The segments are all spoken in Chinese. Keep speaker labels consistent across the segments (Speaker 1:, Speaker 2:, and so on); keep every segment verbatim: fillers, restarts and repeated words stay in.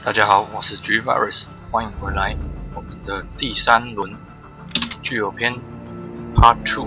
Speaker 1: 大家好，我是 G Virus， 欢迎回来我们的第三轮具有篇 Part two。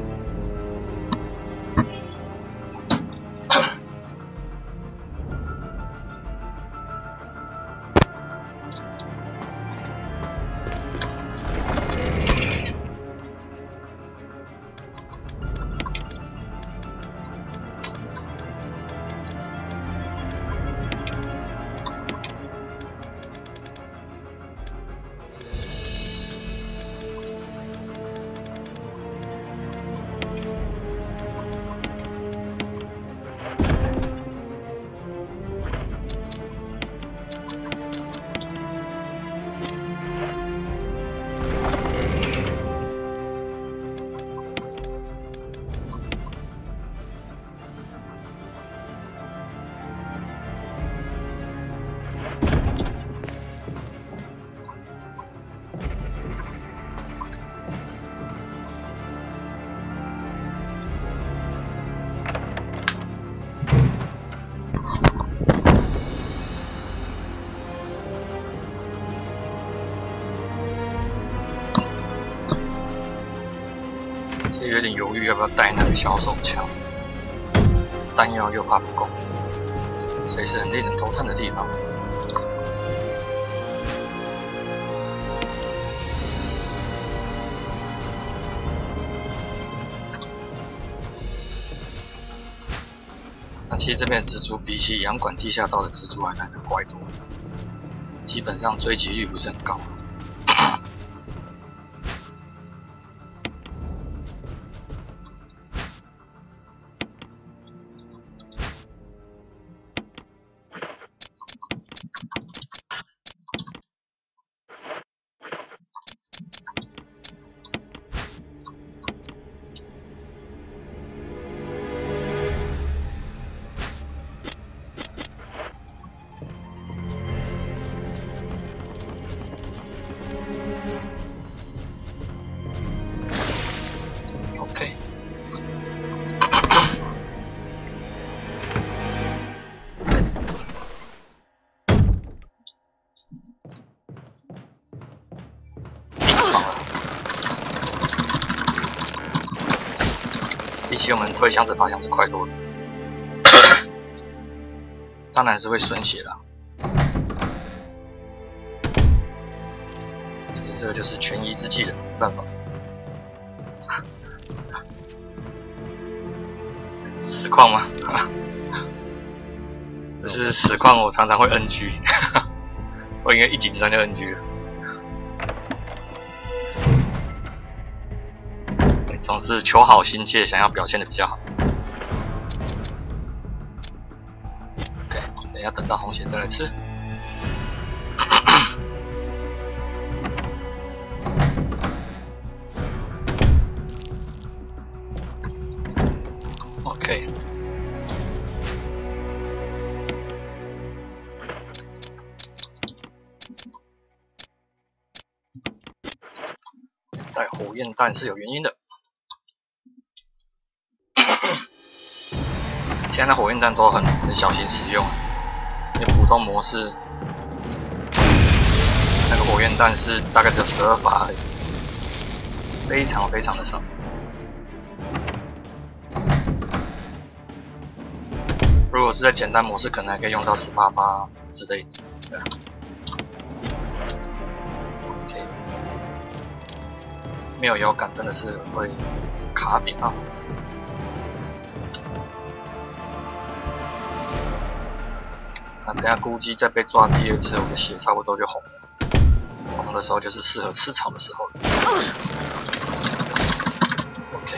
Speaker 1: 有点犹豫要不要带那个小手枪，弹药又怕不够，所以是很令人头疼的地方。那其实这边的蜘蛛比起洋馆地下道的蜘蛛还来得怪多，基本上追击率不是很高。比起我们推箱子爬箱子快多了，当然是会损血啦。其实这个就是权宜之计了，没办法。实况吗？这是实况，我常常会 N G， 我应该一紧张就 N G 了。总是求好心切，想要表现的比较好。OK， 等一下等到红血再来吃。OK， 带火焰弹是有原因的。现在的火焰弹都很很小心使用，因为普通模式那个火焰弹是大概只有十二发而已，非常非常的少。如果是在简单模式，可能还可以用到十八发之类的。对啊 OK， 没有摇杆真的是会卡点啊。那等下估计再被抓第二次，我的血差不多就红了。红的时候就是适合吃草的时候了。OK。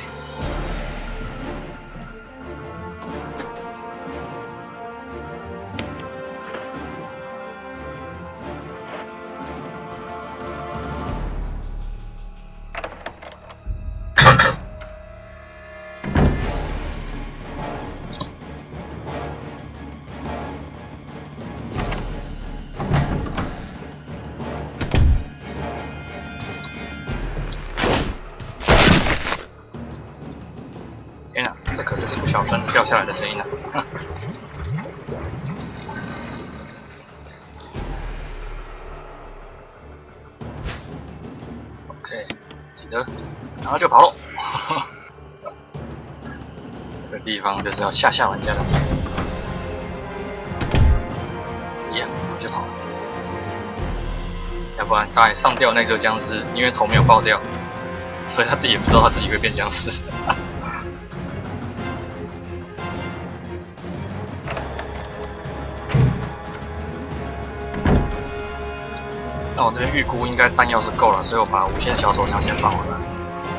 Speaker 1: 天啊，这可是不小分子掉下来的声音啊！ 的，然后就跑喽。这个地方就是要吓吓玩家的。一样，就跑了。要不然刚才上吊那只僵尸，因为头没有爆掉，所以他自己也不知道他自己会变僵尸。那我这边预估应该弹药是够了，所以我把无限小手枪先放回来。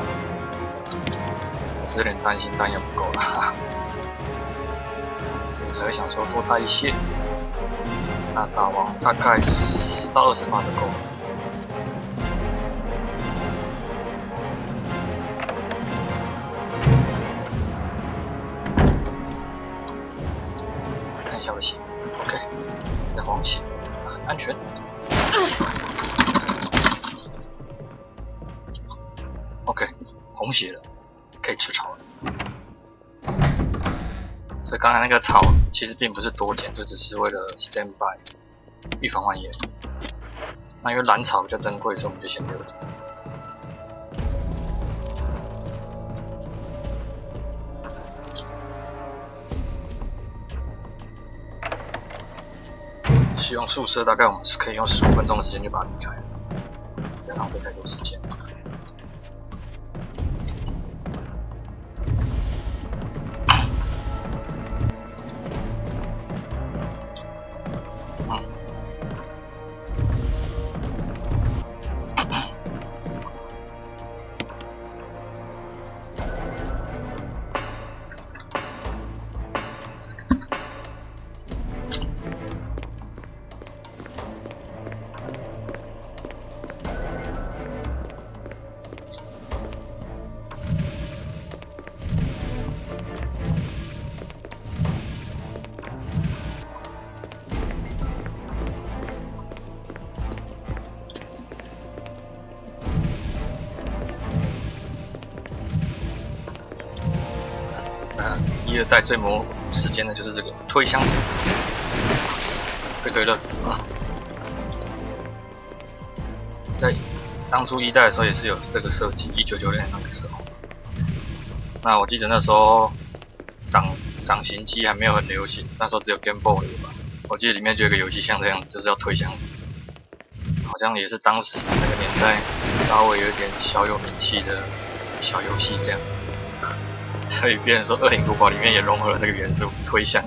Speaker 1: 我有点担心弹药不够了，所以才会想说多带一些。那打王大概十到二十发就够了。看一下我的血 ，OK， 再黄血，安全。OK， 红血了，可以吃草了。所以刚才那个草其实并不是多捡，就只是为了 stand by， 预防万一。那因为蓝草比较珍贵，所以我们就先留着。希望宿舍大概我们是可以用十五分钟的时间就把它离开了，不要浪费太多时间。一二代最磨时间的就是这个推箱子，推推乐啊！在当初一代的时候也是有这个设计，一九九六年那个时候。那我记得那时候掌掌形机还没有很流行，那时候只有 Game Boy 吧。我记得里面就有一个游戏像这样，就是要推箱子，好像也是当时那个年代稍微有点小有名气的小游戏这样。所以别人说《恶灵古堡》里面也融合了这个元素，推箱。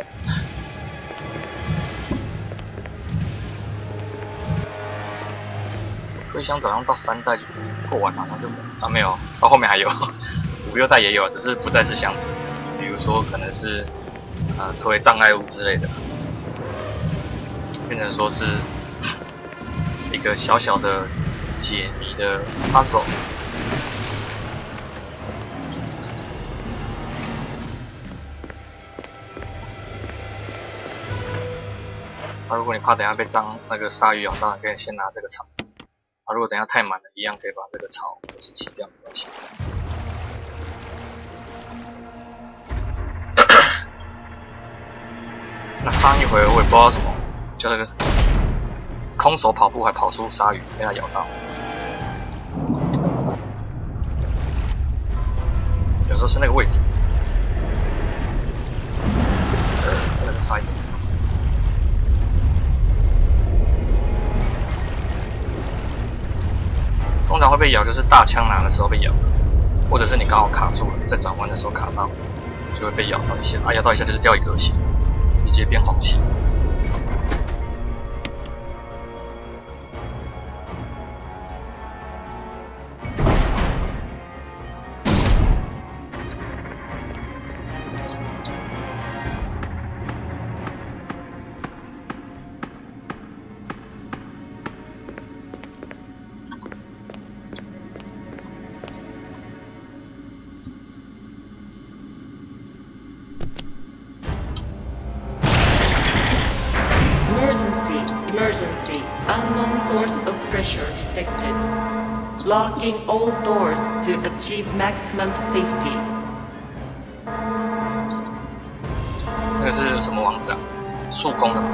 Speaker 1: 推箱好像到三代就过完了，好像就啊没有，到后面还有五六代也有，只是不再是箱子，比如说可能是呃推障碍物之类的，变成说是一个小小的解谜的 puzzle。啊，如果你怕等下被脏那个鲨鱼咬到，可以先拿这个草。啊，如果等下太满了，一样可以把这个草或是弃掉，没关系。那上一回我也不知道什么，就是空手跑步还跑出鲨鱼，被它咬到。有时候是那个位置，呃，那个是差一点。通常会被咬，就是大枪拿的时候被咬，或者是你刚好卡住了，在转弯的时候卡到，就会被咬到一下。啊，咬到一下就是掉一格血，直接变红血。
Speaker 2: Emergency. Unknown source of pressure detected. Locking all doors to achieve maximum safety.
Speaker 1: 那个是什么网址啊？速攻的。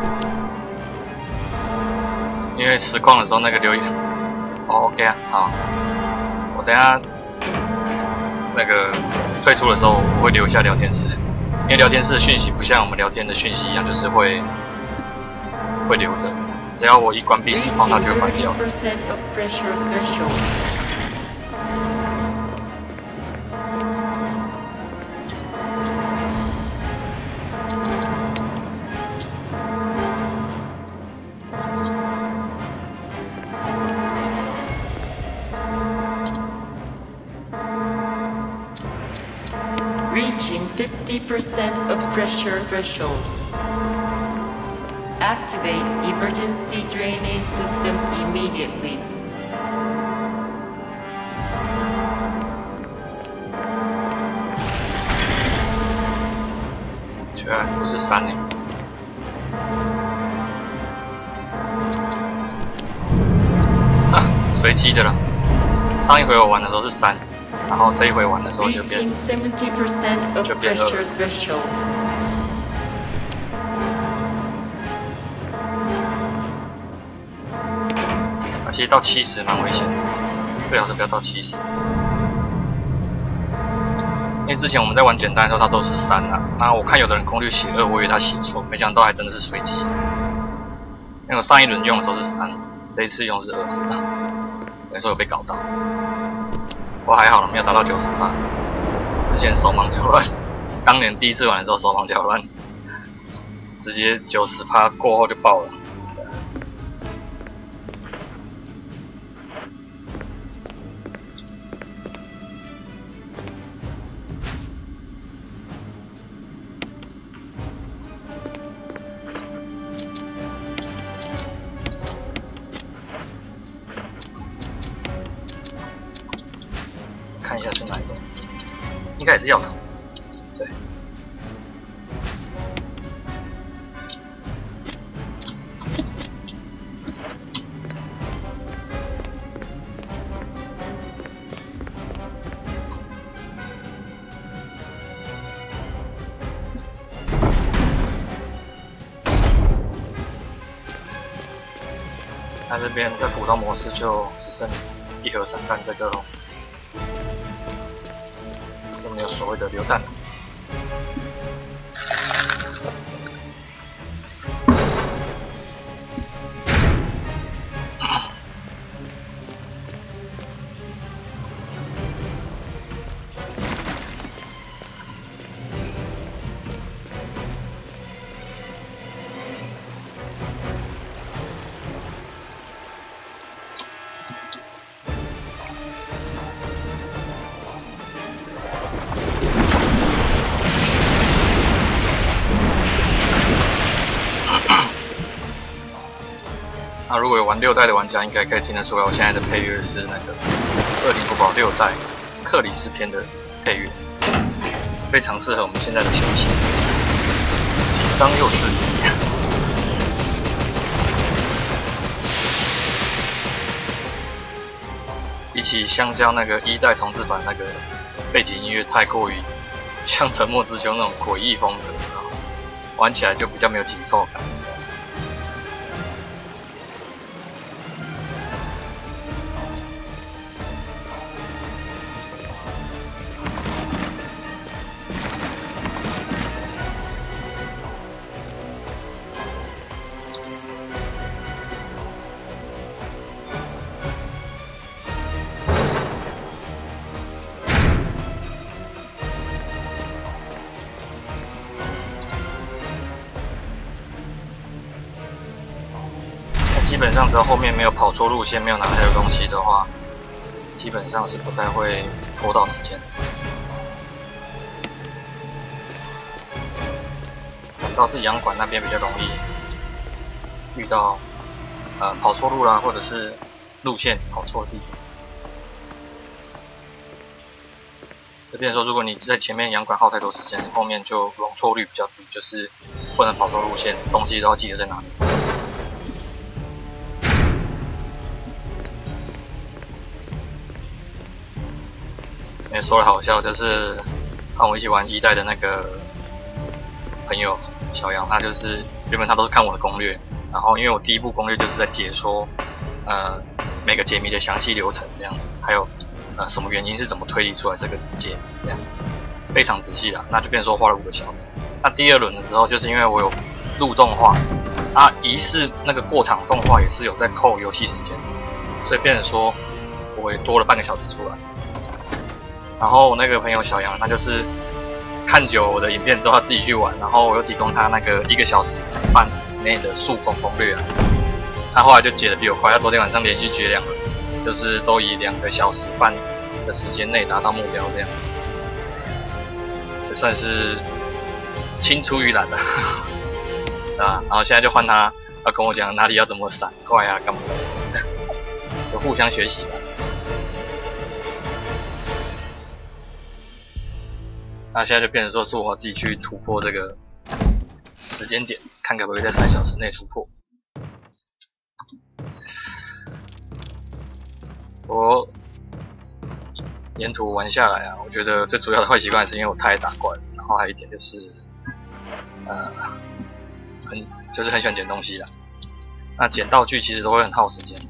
Speaker 1: 因为实况的时候那个留言，哦 ，OK 啊，好，我我等一下那个退出的时候，我会留一下聊天室，因为聊天室的讯息不像我们聊天的讯息一样，就是会会留着。只要我一关闭实况，它就会关掉。
Speaker 2: Reaching fifty percent of pressure threshold. Activate emergency drainage system immediately.
Speaker 1: 居然不是三呢！啊，随机的了。上一回我玩的时候是三。然后这一回玩的时候就变就变二。啊，其实到七十蛮危险的，最好是不要到七十。因为之前我们在玩简单的时候，它都是三啊。那我看有的人攻略写二，我以为他写错，没想到还真的是随机。因为我上一轮用的时候是三，这一次用的是二，等于说有被搞到。我还好了，没有达到九十吧。之前手忙脚乱，当年第一次玩的时候手忙脚乱，直接九十趴过后就爆了。看一下是哪一种，应该也是药草，对。那这边在普通模式就只剩一盒散弹在这喽。没有所谓的榴弹了。那如果有玩六代的玩家，应该可以听得出来，我现在的配乐是那个《恶灵古堡六代克里斯篇》的配乐，非常适合我们现在的心情，紧张又刺激。比起相较那个一代重置版那个背景音乐太过于像《沉默之丘》那种诡异风格，玩起来就比较没有紧凑感。基本上只要后面没有跑错路线，没有拿太多东西的话，基本上是不太会拖到时间。反倒是洋馆那边比较容易遇到呃跑错路啦，或者是路线跑错地。就变成说，如果你在前面洋馆耗太多时间，后面就容错率比较低，就是不能跑错路线，东西都要记得在哪里。也说的好笑，就是和我一起玩一代的那个朋友小杨，他就是原本他都是看我的攻略，然后因为我第一部攻略就是在解说呃每个解谜的详细流程这样子，还有呃什么原因是怎么推理出来这个解这样子，非常仔细啦。那就变成说花了五个小时。那第二轮的时候，就是因为我有录动画，啊，疑似那个过场动画也是有在扣游戏时间，所以变成说我也多了半个小时出来。然后我那个朋友小杨，他就是看久我的影片之后，他自己去玩，然后我又提供他那个一个小时半以内的速攻攻略啊。他后来就解得比我快，他昨天晚上连续解两轮，就是都以两个小时半的时间内达到目标这样子，就算是青出于蓝的啊。然后现在就换他要跟我讲哪里要怎么闪怪啊，干嘛的，就互相学习吧。那现在就变成说是我自己去突破这个时间点，看可不可以在三小时内突破。我沿途玩下来啊，我觉得最主要的坏习惯是因为我太爱打怪了，然后还有一点就是，呃，很就是很喜欢捡东西啦。那捡道具其实都会很耗时间。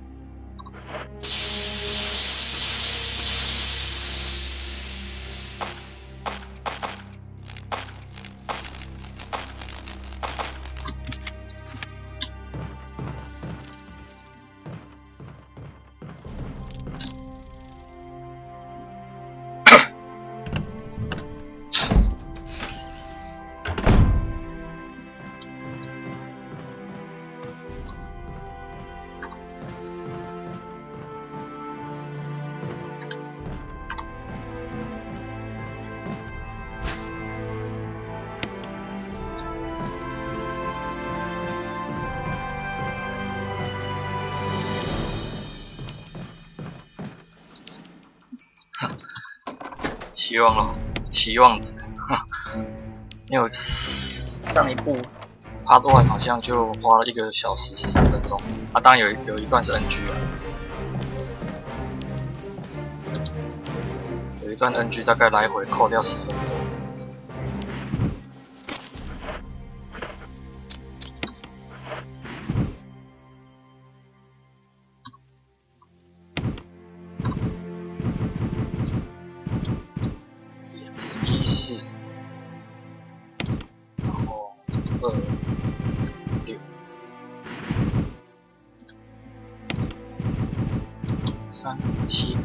Speaker 1: 期望咯，期望值，因为我上一部 Part 一 好像就花了一个小时十三分钟，啊，当然有有一段是 N G 啊，有一段 N G 大概来回扣掉十分钟。四，然后二六三七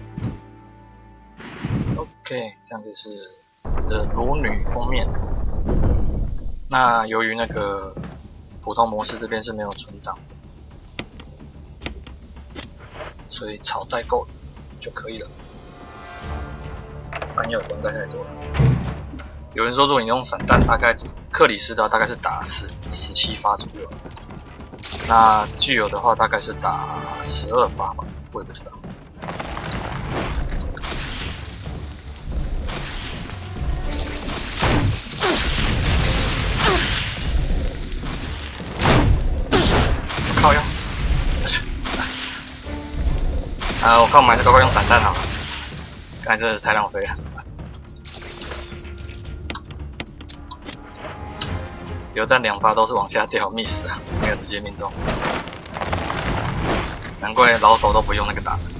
Speaker 1: ，OK， 这样就是我的裸女封面。那由于那个普通模式这边是没有存档的，所以草带够了就可以了。弹药也不用带太多了。有人说，如果你用散弹，大概克里斯的大概是打十十七发左右，那具有的话大概是打十二发吧，我也不知道。靠腰！啊，我看我们还是乖乖用散弹好了，刚才真的是太浪费了。榴弹两发都是往下掉 ，miss 的，没有直接命中。难怪老手都不用那个打的。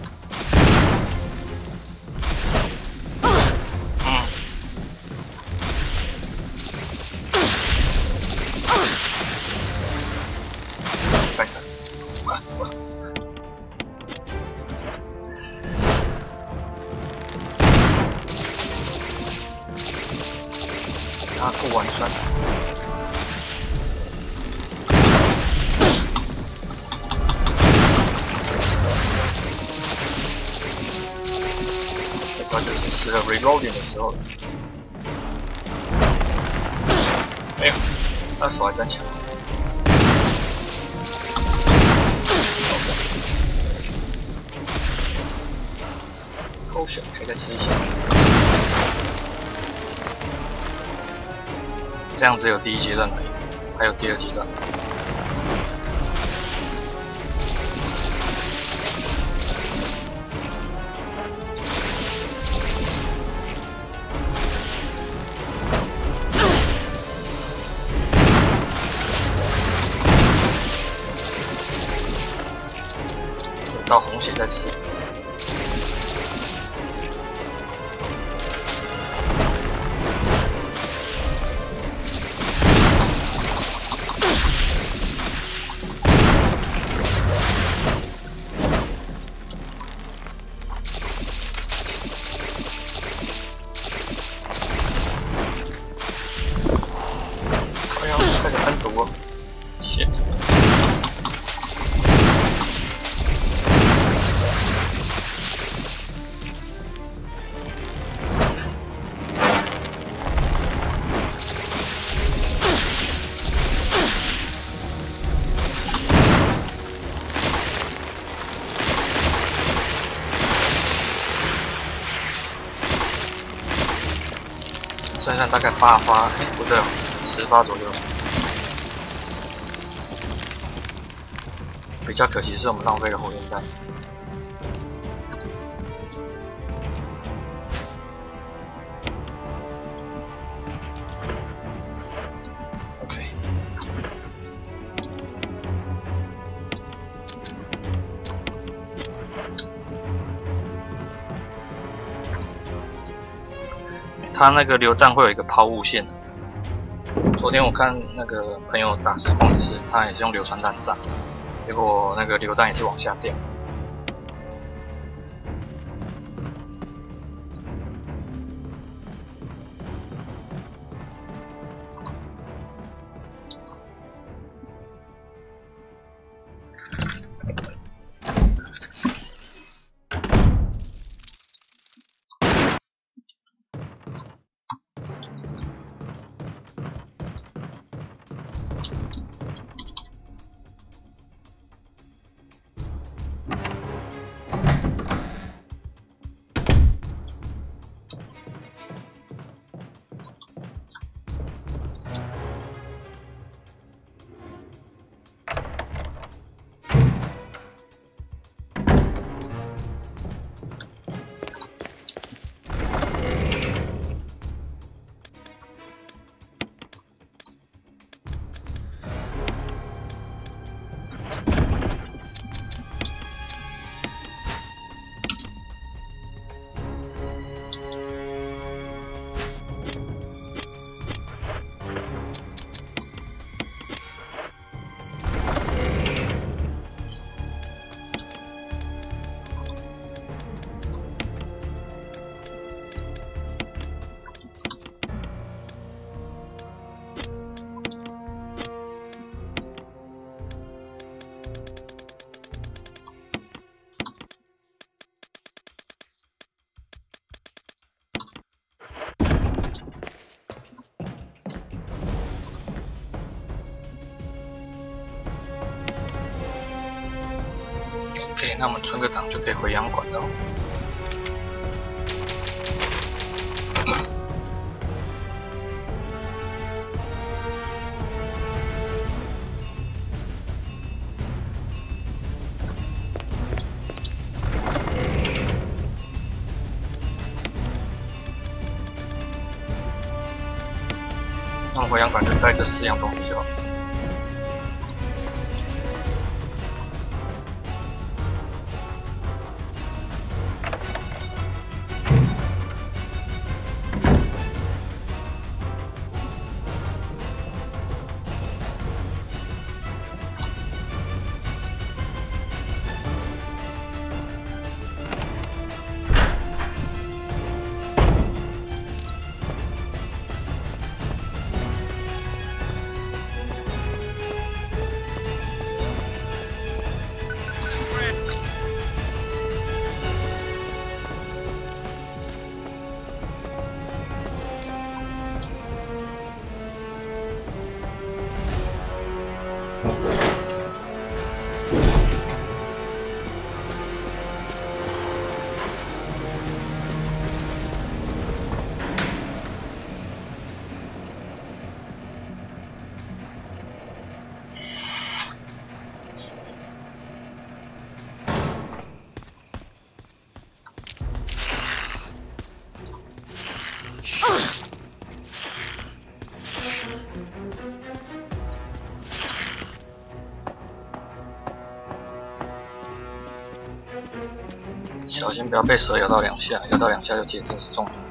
Speaker 1: 嗯。快闪！快快！他过完栓。这就是适合 reloading 的时候了。哎呦，他手还真强。扣血可以再吃一些。这样只有第一阶段而已，还有第二阶段。到红血再吃。 剩下大概八发，哎、欸，不对哦，十发左右。比较可惜是我们浪费了火焰弹。OK。它那个榴弹会有一个抛物线的。昨天我看那个朋友打实况也是，他也是用榴传弹炸，结果那个榴弹也是往下掉。OK， 那我们存个档就可以回洋馆了。那我回洋馆就带这四样东西就好。小心不要被蛇咬到两下，咬到两下就铁定是中毒。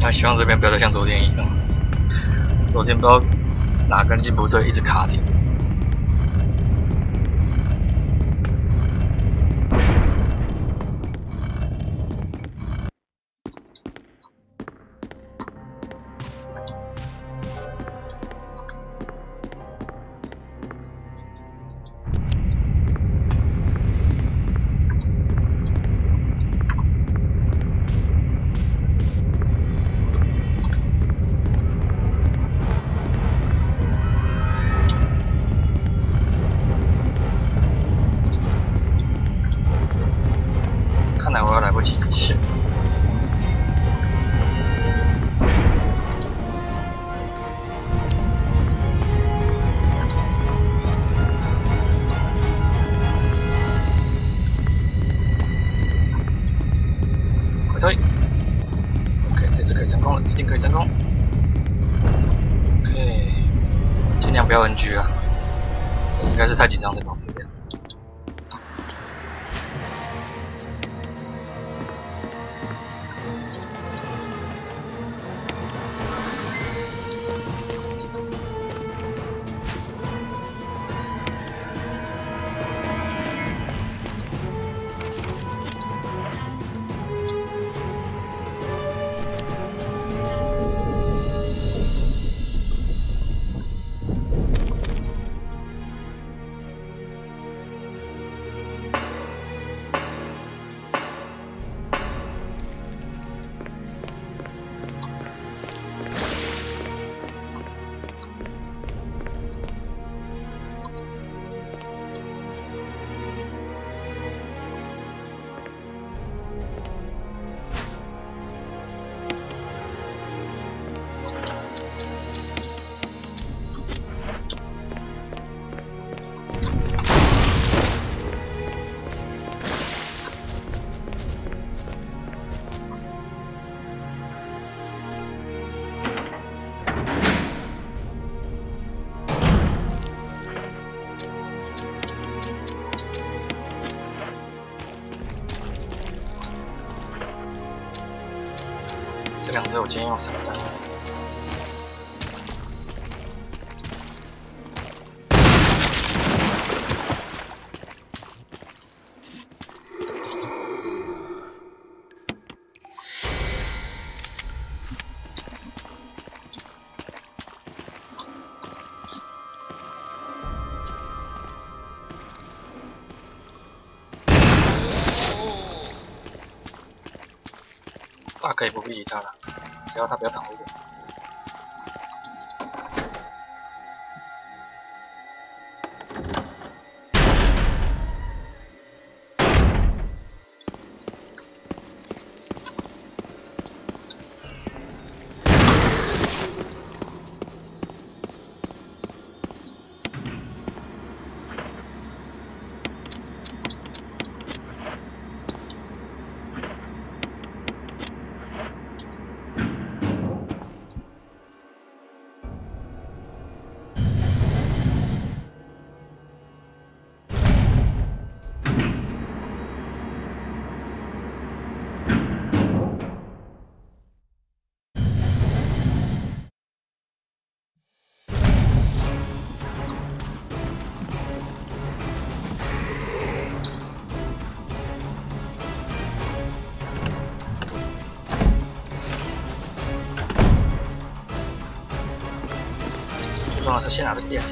Speaker 1: 他希望这边不要再像昨天一样，昨天不知道哪根筋不对，一直卡点。看来我要来不及线。回推 ，OK， 这次可以成功了，一定可以成功。OK， 尽量不要 N G 啊，应该是太紧张才导致这样。这两只我今天用散弹。大可以不必理他了，只要他不要挡我。重要是先拿这个电池。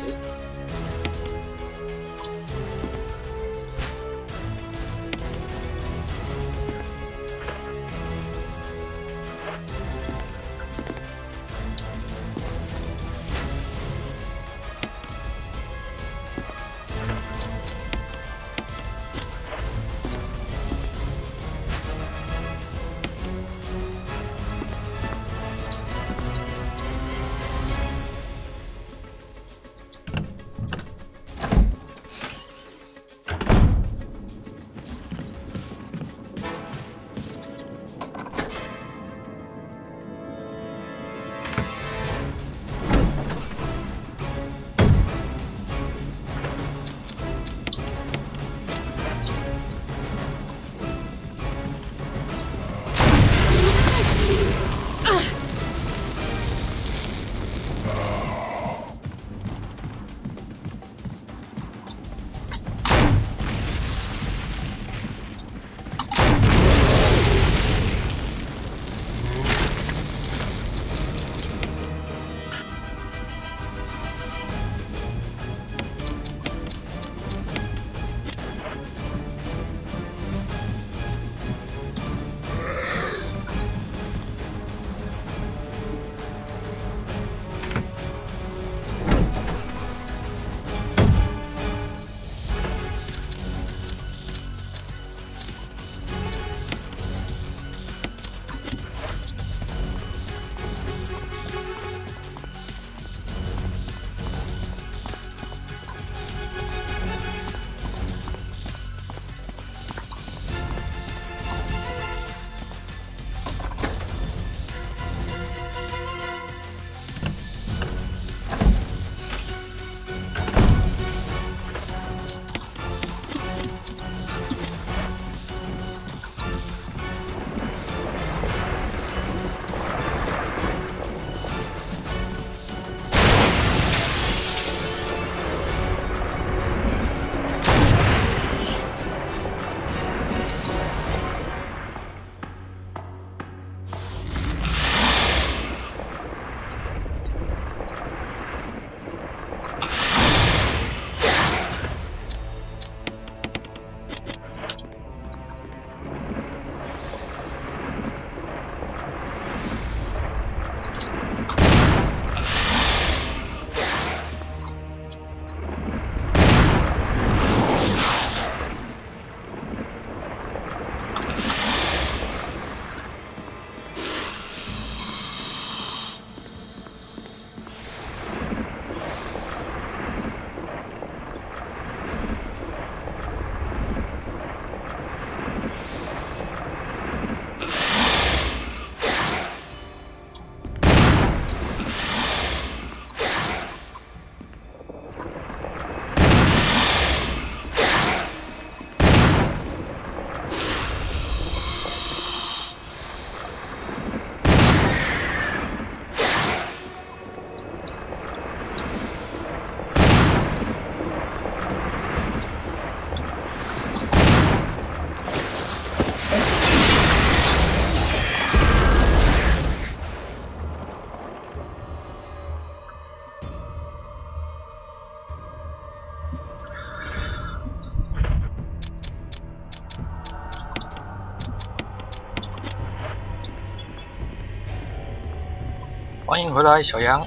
Speaker 1: 欢迎回来，小杨。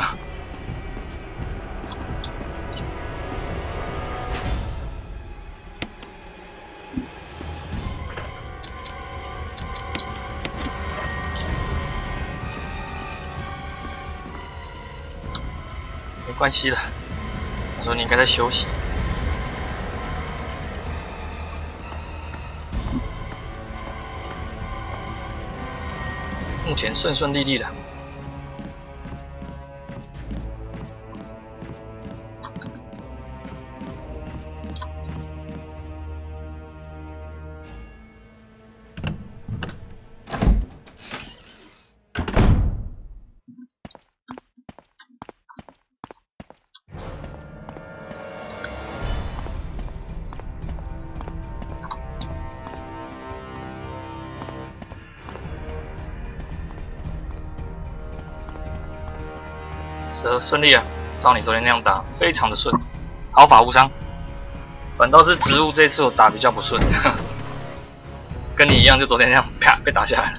Speaker 1: 没关系的，他说你应该在休息。目前顺顺利利的。蛇顺利啊，照你昨天那样打，非常的顺，毫发无伤。反倒是植物这次我打比较不顺，跟你一样，就昨天那样啪被打下来了。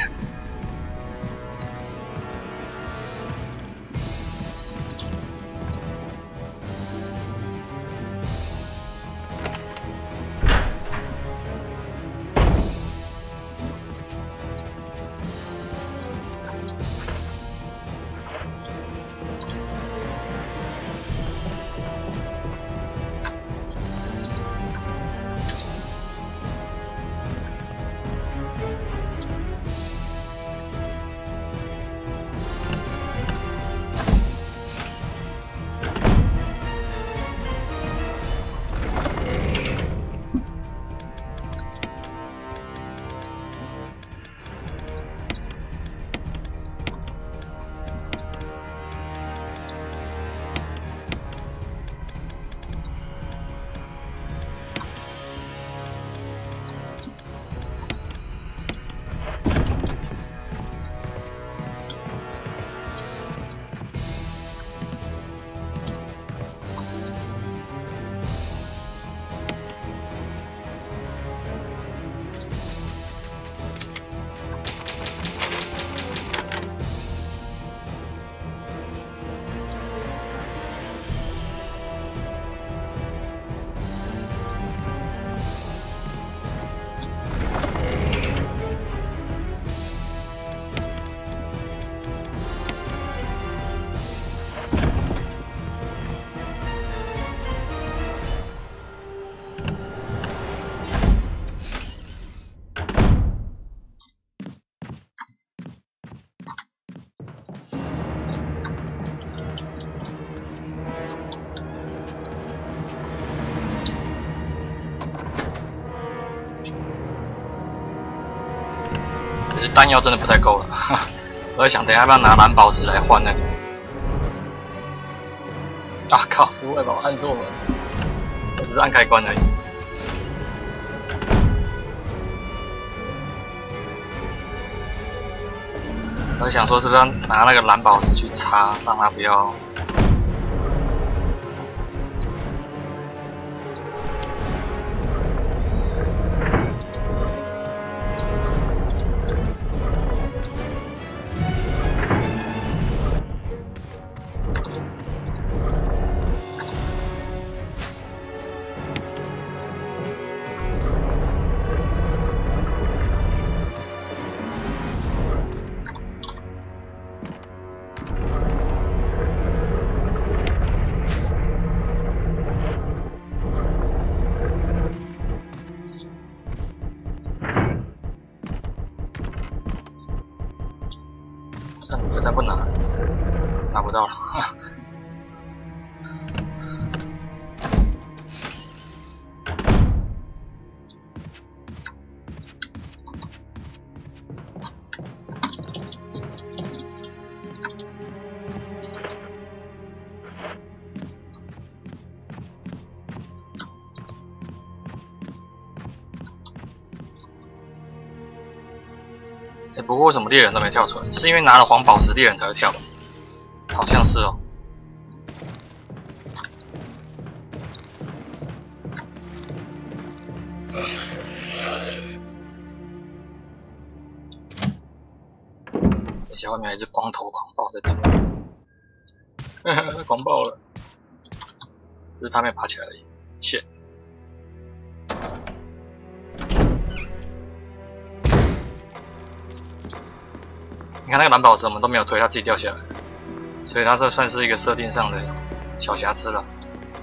Speaker 1: 可是弹药真的不太够了，我在想等一下要不要拿蓝宝石来换那个。啊靠！不会吧，我按错了，我只是按开关而已。我想说是不是要拿那个蓝宝石去插，让它不要。再不拿，拿不到了。欸、不过为什么猎人都没跳出来？是因为拿了黄宝石猎人才会跳吧？好像是哦。 下，外面还是光头狂暴在等，狂暴了，只是他没爬起来而已。shit。你看那个蓝宝石，我们都没有推，它自己掉下来，所以它这算是一个设定上的小瑕疵了。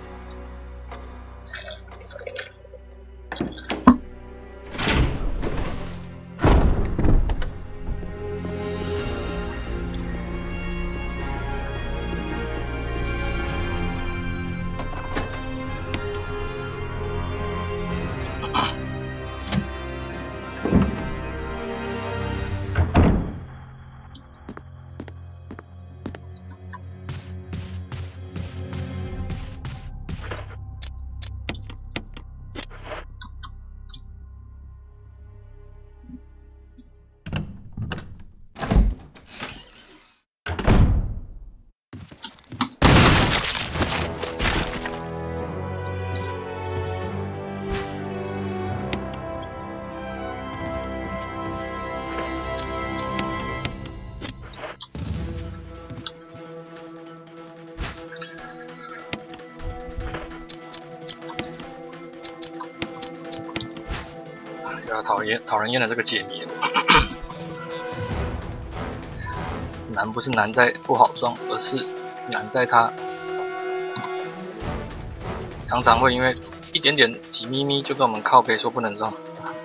Speaker 1: 讨厌讨人厌的这个解谜，难不是难在不好装，而是难在它常常会因为一点点几咪咪就跟我们靠背说不能装。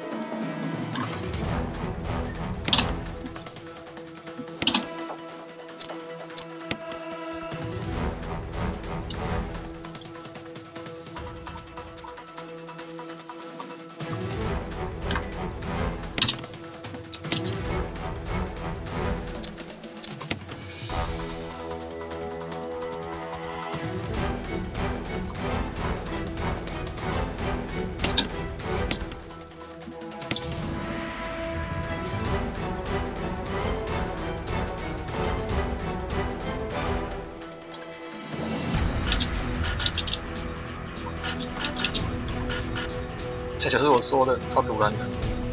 Speaker 1: 这就是我说的超突然的，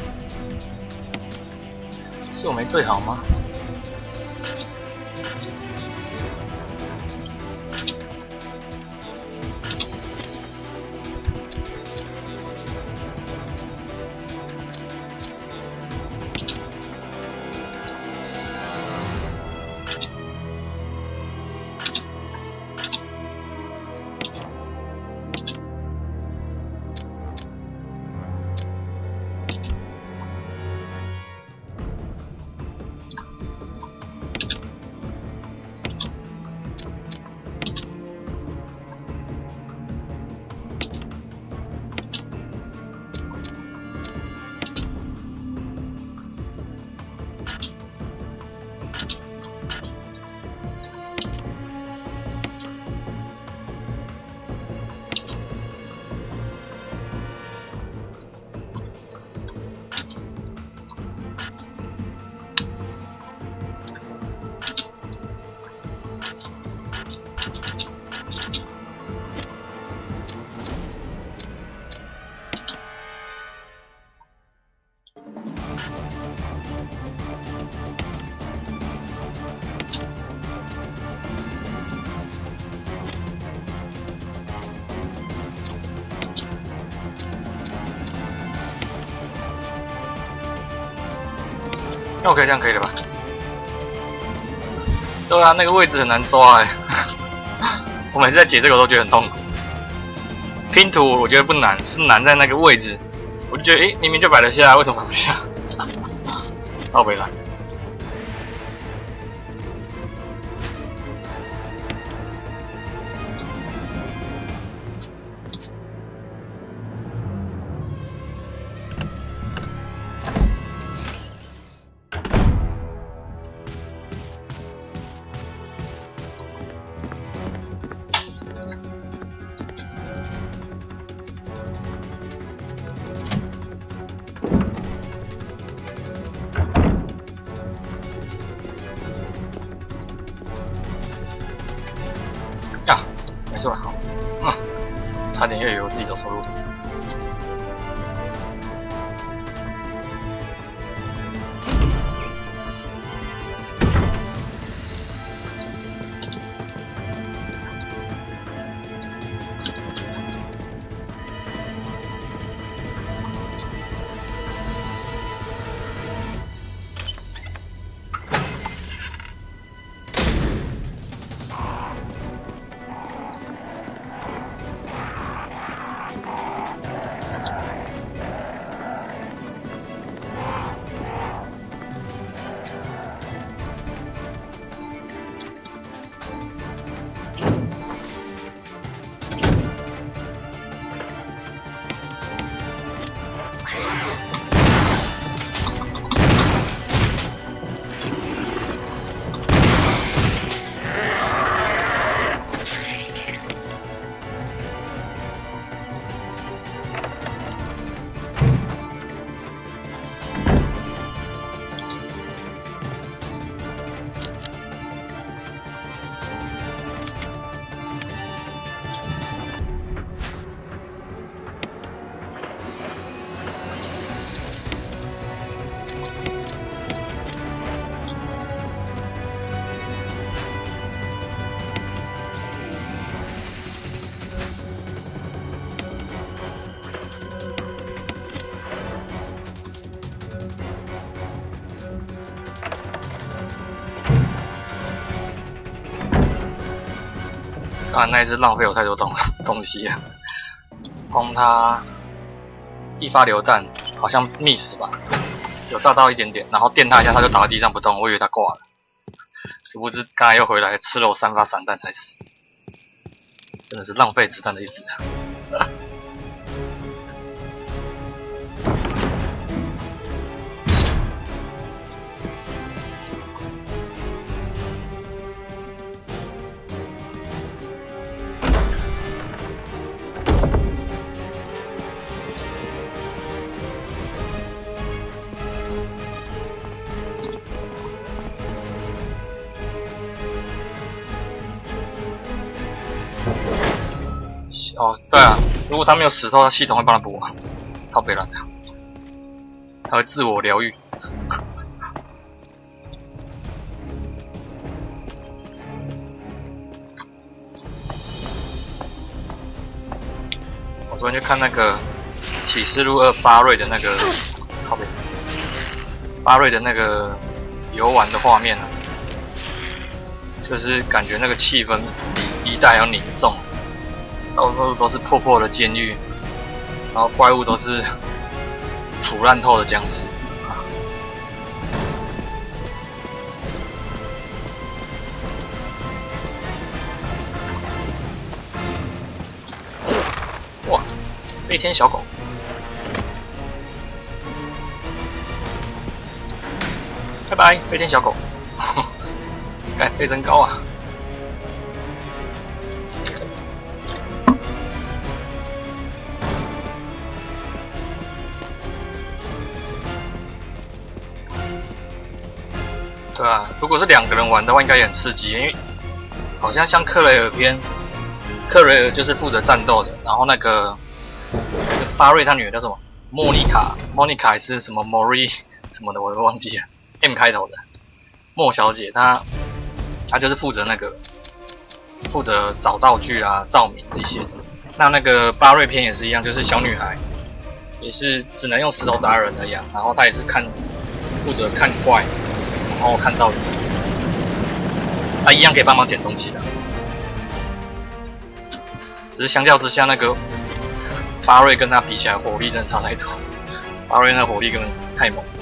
Speaker 1: 是我没对好吗？OK， 这样可以了吧？对啊，那个位置很难抓哎、欸。我每次在解这个我都觉得很痛苦。拼图我觉得不难，是难在那个位置。我就觉得，诶、欸，明明就摆得下，为什么摆不下？倒回来。没错，好，嗯，差点又以为我自己走错路。 啊，那一只浪费我太多东东西了，轰他一发榴弹，好像 miss 吧，有炸到一点点，然后电他一下，他就倒在地上不动，我以为他挂了，殊不知刚才又回来吃了我三发散弹才死，真的是浪费子弹的一只。哦，对啊，如果他没有石头，他系统会帮他补啊，超北蓝的，他会自我疗愈。我昨天去看那个《启示录二》巴瑞的那个，靠北，巴瑞的那个游玩的画面啊，就是感觉那个气氛比一代还要凝重。到处都是破破的监狱，然后怪物都是腐烂透的僵尸。哇，飞天小狗！拜拜，飞天小狗！该飞真高啊！对啊，如果是两个人玩的话，应该也很刺激，因为好像像克雷尔篇，克雷尔就是负责战斗的，然后那个那个巴瑞他女儿叫什么？莫妮卡，莫妮卡还是什么莫瑞什么的，我都忘记了 ，M 开头的莫小姐，她她就是负责那个负责找道具啊、照明这些的。那那个巴瑞篇也是一样，就是小女孩，也是只能用石头砸人而已啊，然后她也是看负责看怪。然后看到底，他一样可以帮忙捡东西的，只是相较之下，那个巴瑞跟他比起来，火力真的差太多。巴瑞那火力根本太猛。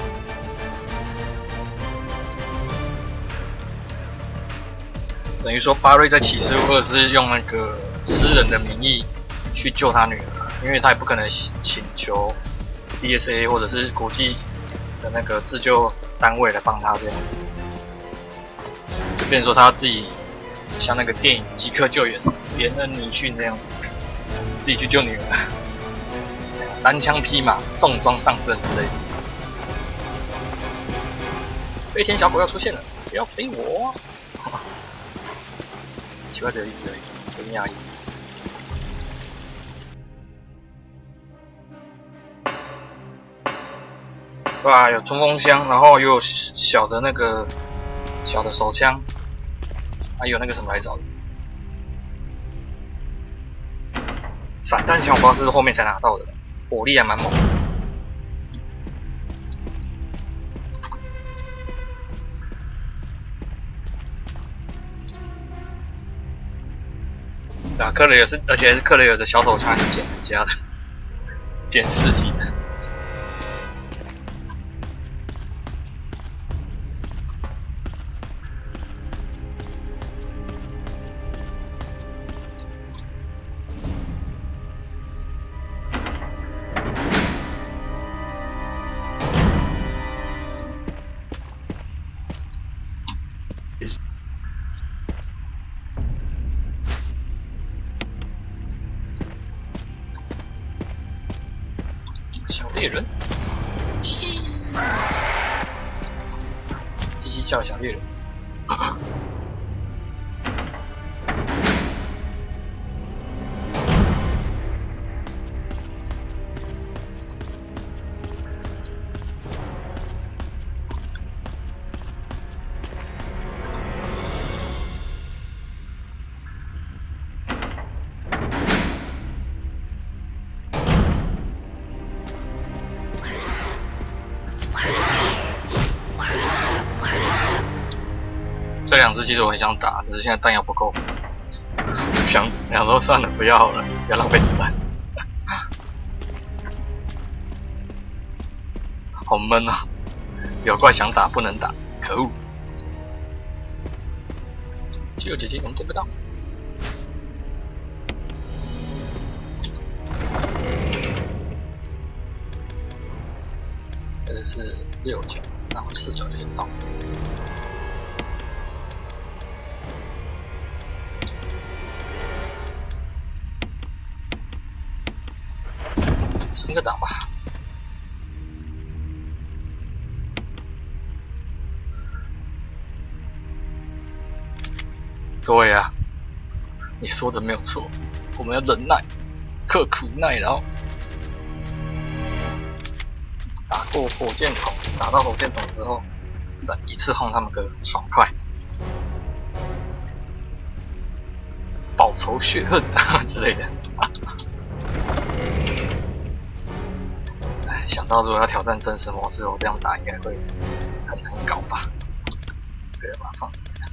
Speaker 1: 等于说，巴瑞在启示录二是用那个私人的名义去救他女儿，因为他也不可能请求 D S A 或者是国际的那个自救单位来帮他这样子，就变成说他自己像那个电影《即刻救援》连恩尼逊这样子，自己去救女儿，单枪匹马、重装上阵之类的。飞天小狗要出现了，不要飞我！奇怪，只有一只而已，有点压抑。哇，有冲锋枪，然后又有小的那个小的手枪，还有那个什么来着？散弹枪我不知道是不是后面才拿到的，火力还蛮猛。啊，克雷尔是，而且是克雷尔的小手枪捡人家的，捡尸体的。小猎人，叽叽叫小猎人。这两只其实我很想打，只是现在弹药不够。 想想说算了，不要好了，不要浪费子弹。好闷啊！有怪想打不能打，可恶！基友姐姐怎么点不到？这个是六角，然后四角就到。升个档吧。对呀、啊，你说的没有错，我们要忍耐，刻苦耐劳。打过火箭筒，打到火箭筒之后，再一次轰他们个爽快，报仇雪恨之类的。哎，想到如果要挑战真实模式，我这样打应该会很难搞吧？对，马上。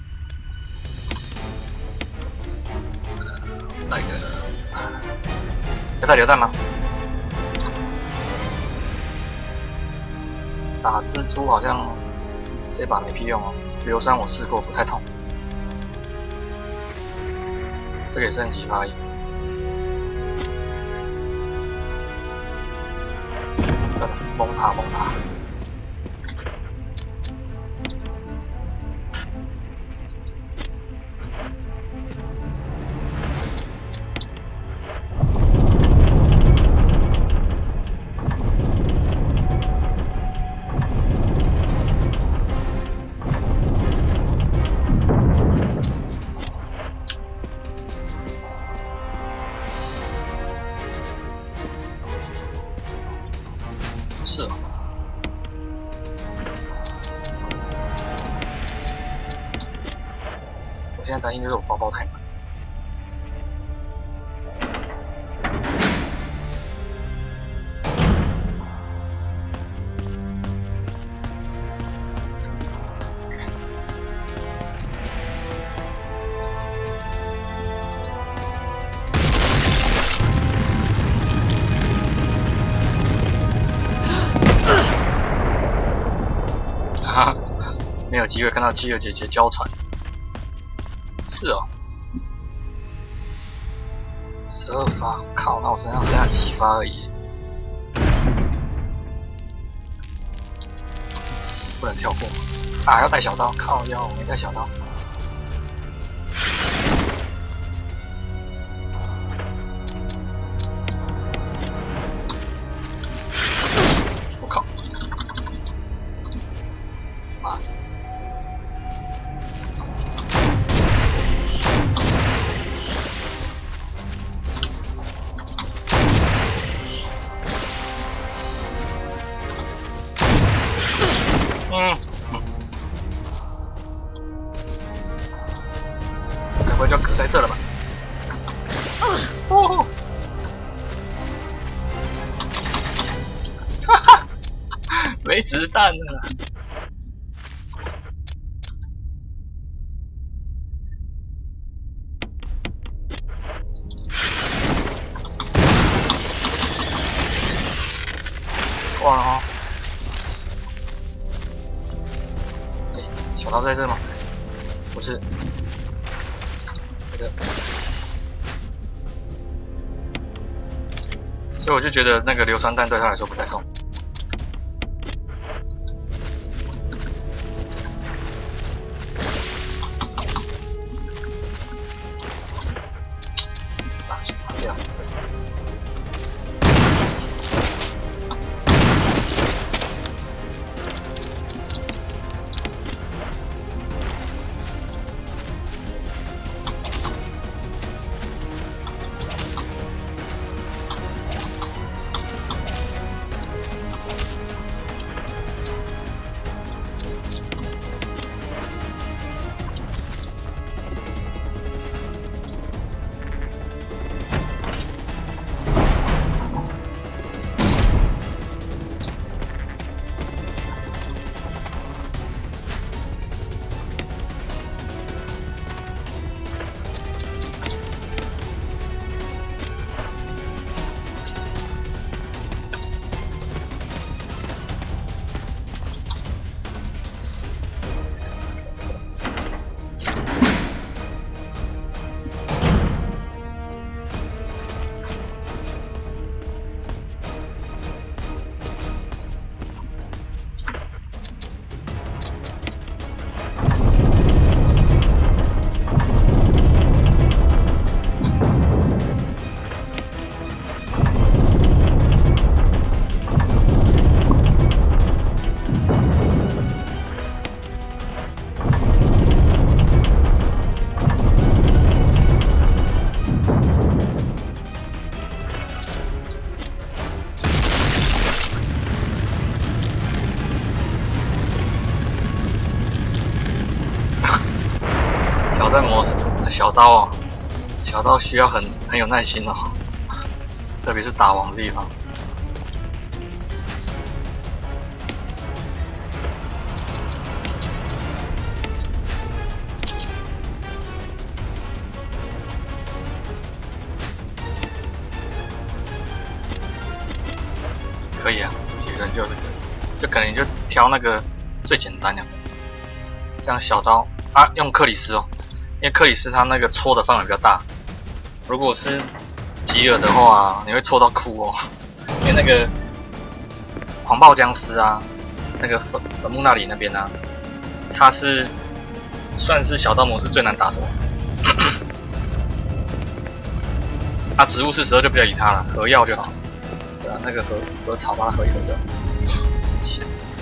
Speaker 1: 那个，啊、要带榴弹吗？打蜘蛛好像这把没屁用哦。硫酸我试过，不太痛。这个也是很激发一。这个蒙他蒙他。是哦，我现在担心就是我包包太满。哈，没有机会看到基友姐姐交传。是哦，十二发，靠，那我身上剩下几发而已，不能跳过啊！要带小刀，靠腰，我没带小刀。我靠！妈！嗯，该不会就搁在这了吧？哦，哈哈，没子弹了。哇哦！小刀在这吗？不是，在这。所以我就觉得那个硫酸弹对他来说不太痛。啊，打掉。 小刀哦，小刀需要很很有耐心哦，特别是打王的地方。可以啊，其实就是可以，就可能你就挑那个最简单的，这样小刀啊，用克里斯哦，因为克里斯它那个戳的范围比较大。如果是吉尔的话，你会戳到哭哦，因为那个狂暴僵尸啊，那个坟坟墓那里那边啊，它是算是小刀模式最难打的哦。啊，植物四十二就不要理它了，合药就好。对啊，那个和和草把它合一合就好。行。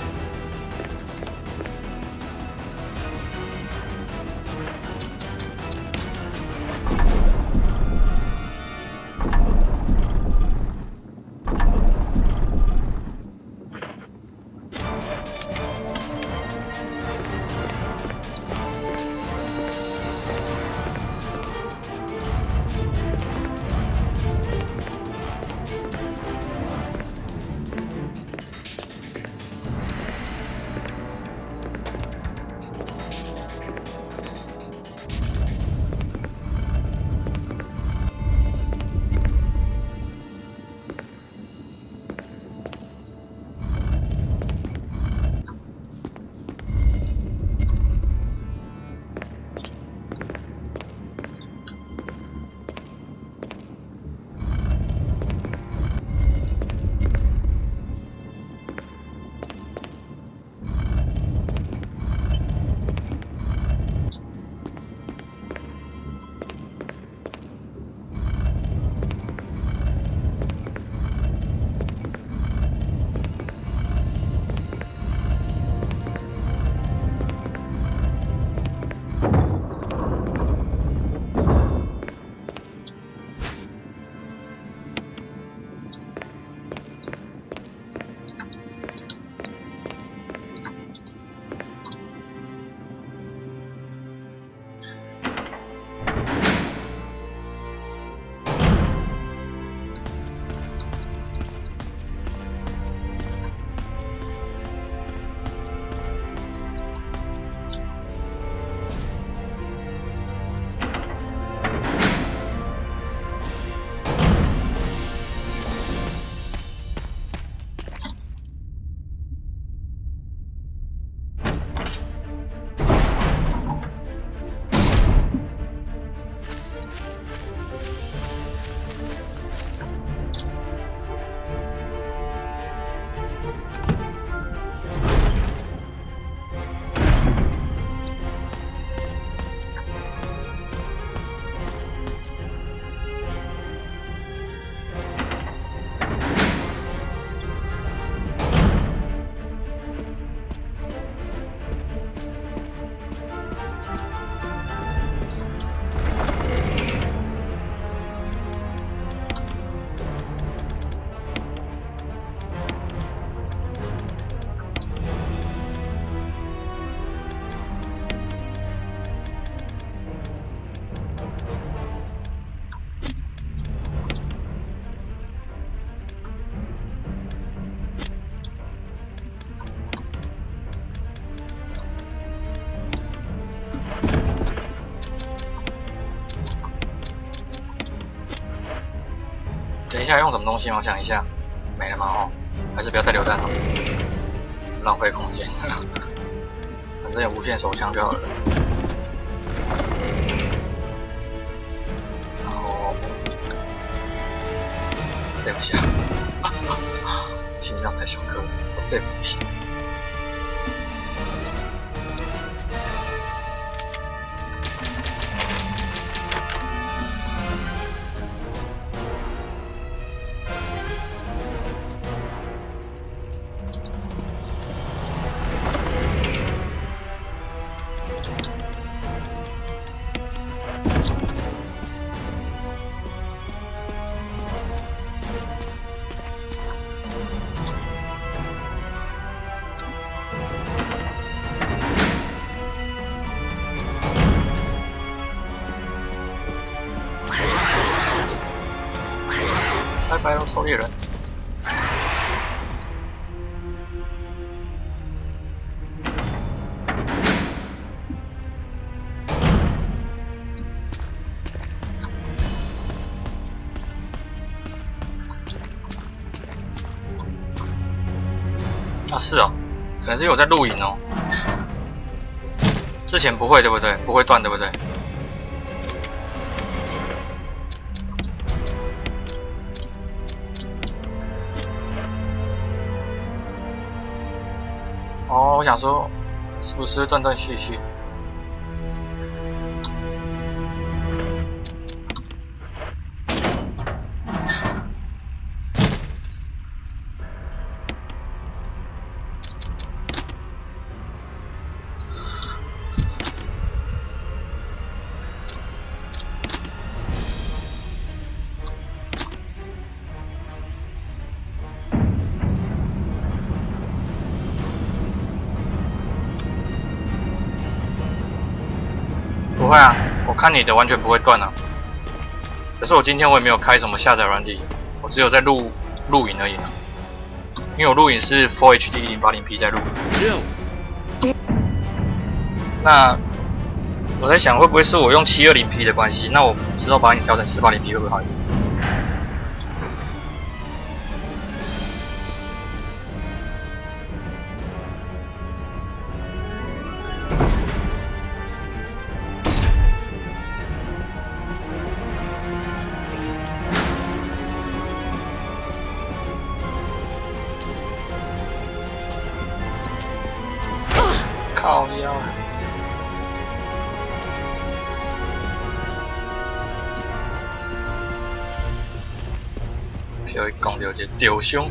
Speaker 1: 等一下用什么东西吗？我想一下，没了吗？哦，还是不要再留弹好了，浪费空间。反正有无线手枪就好了。然后 save 下，心脏太小颗了，我 save 不行。 拜拜喽，狩猎人。啊，是哦，可能是有在录影哦。之前不会对不对？不会断对不对？哦，我想说，是不是会断断续续？不会啊，我看你的完全不会断啊。可是我今天我也没有开什么下载软体，我只有在录录影而已。因为我录影是 Full H D 零八零 P 在录。那我在想会不会是我用七二零 P 的关系？那我之后把你调成四八零 P 会不会好一点？靠腰！又讲到这雕兄。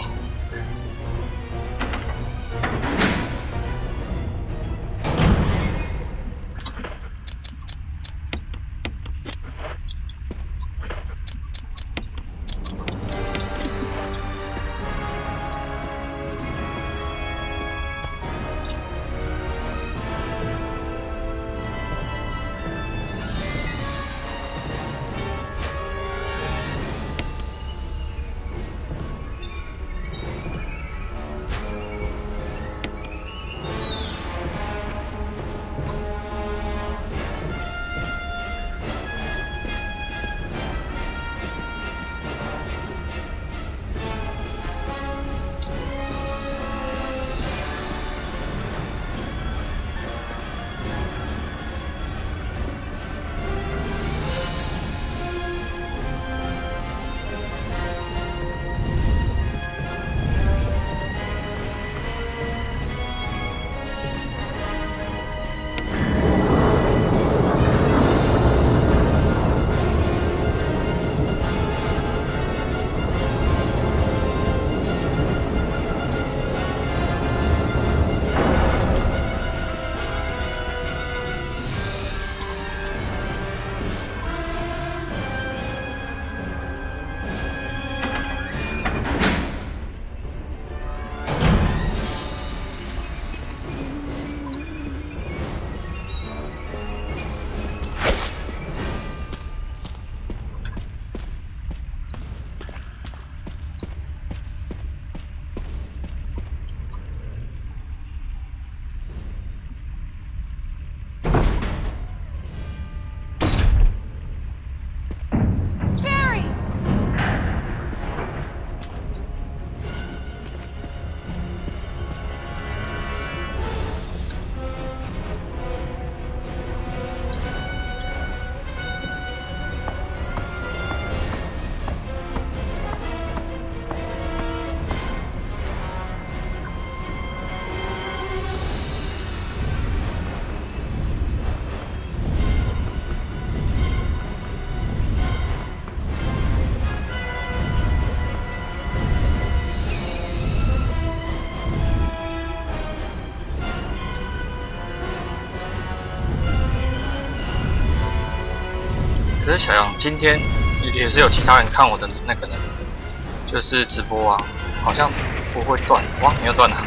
Speaker 1: 可是小杨今天也是有其他人看我的那个呢，就是直播啊，好像不会断，哇，没有断了。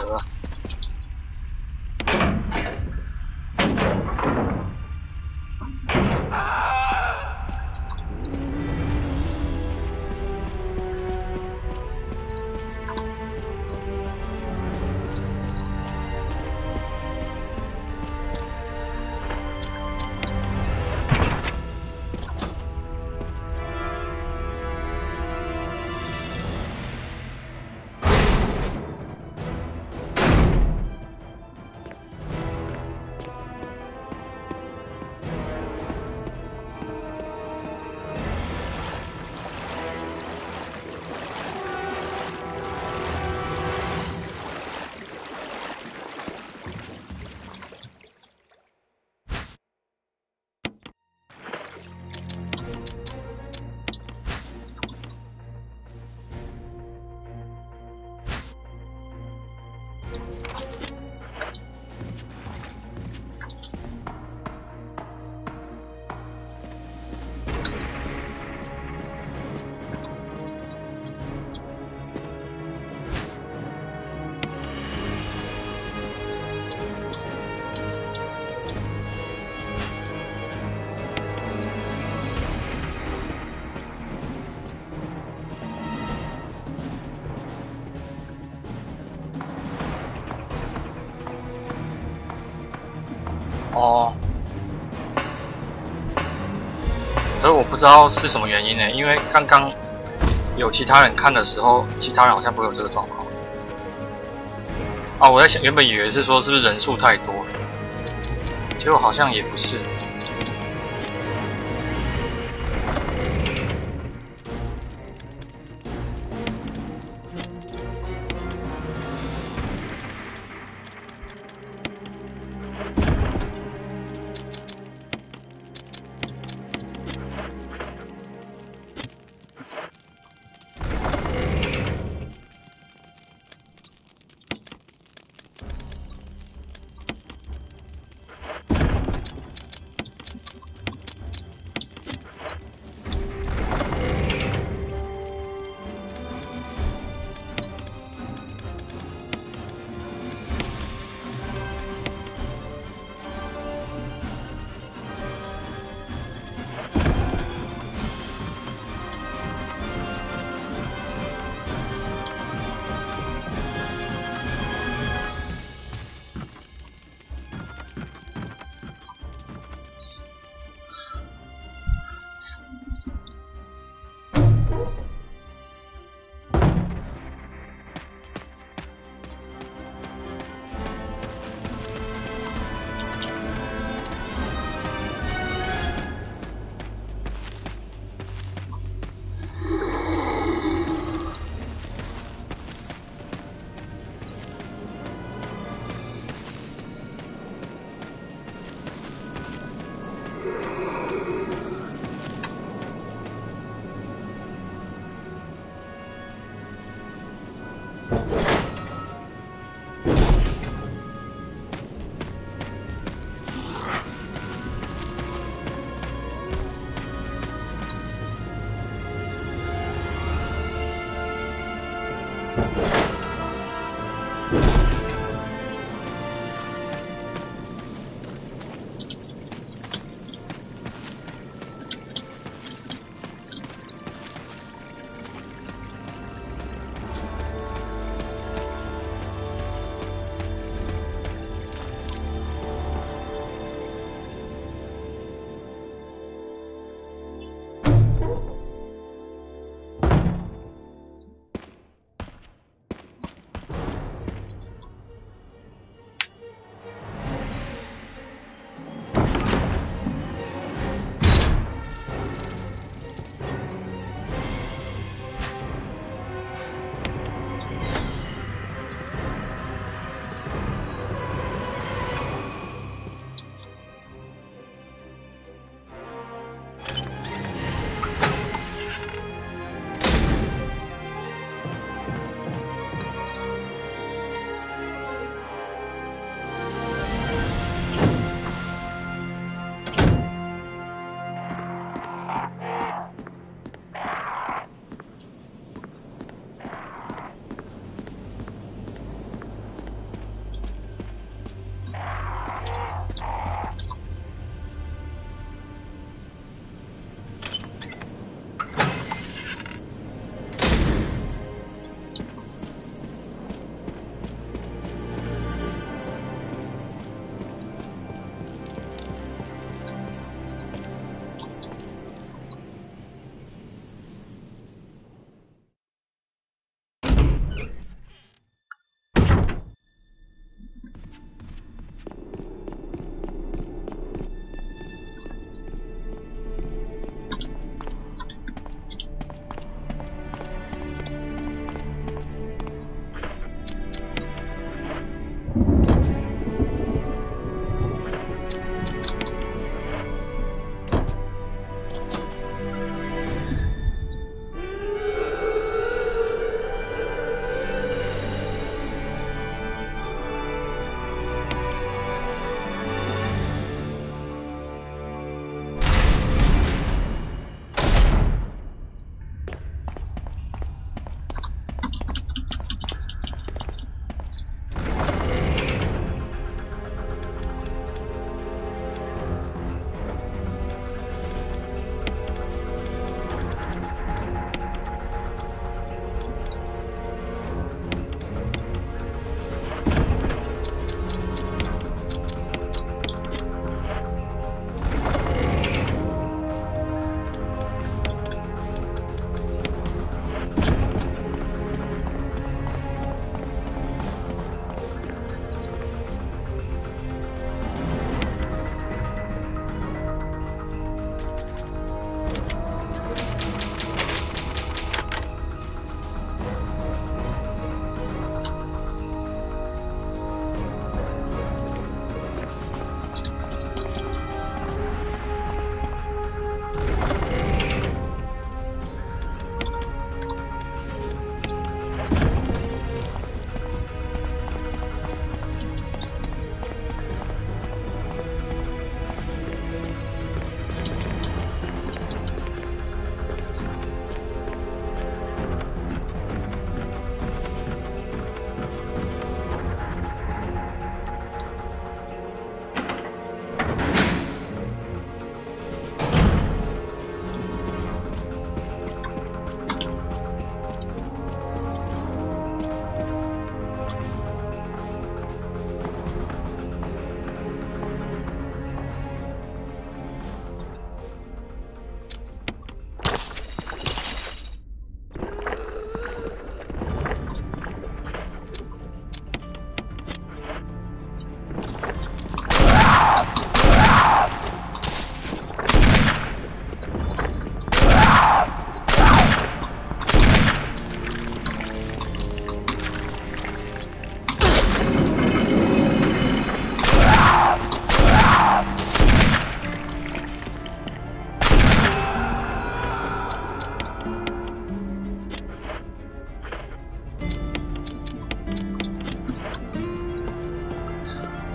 Speaker 1: 得啊。哦，可是我不知道是什么原因呢？因为刚刚有其他人看的时候，其他人好像不会有这个状况。啊，我在想，原本以为是说是不是人数太多了，结果好像也不是。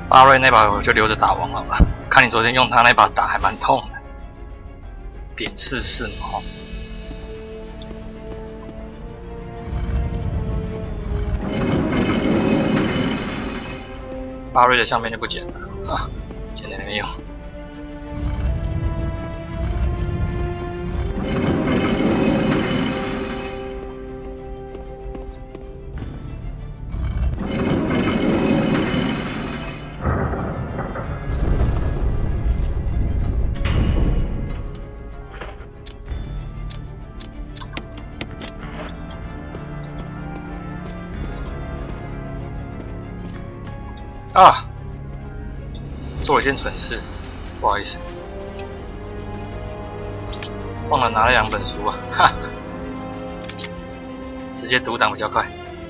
Speaker 1: 巴瑞那把我就留着打王好了，看你昨天用他那把打还蛮痛的，点四四毛。巴瑞的相片就不捡了，啊，捡了没用。啊，做了一件蠢事，不好意思，忘了拿了两本书啊，哈，直接读档比较快，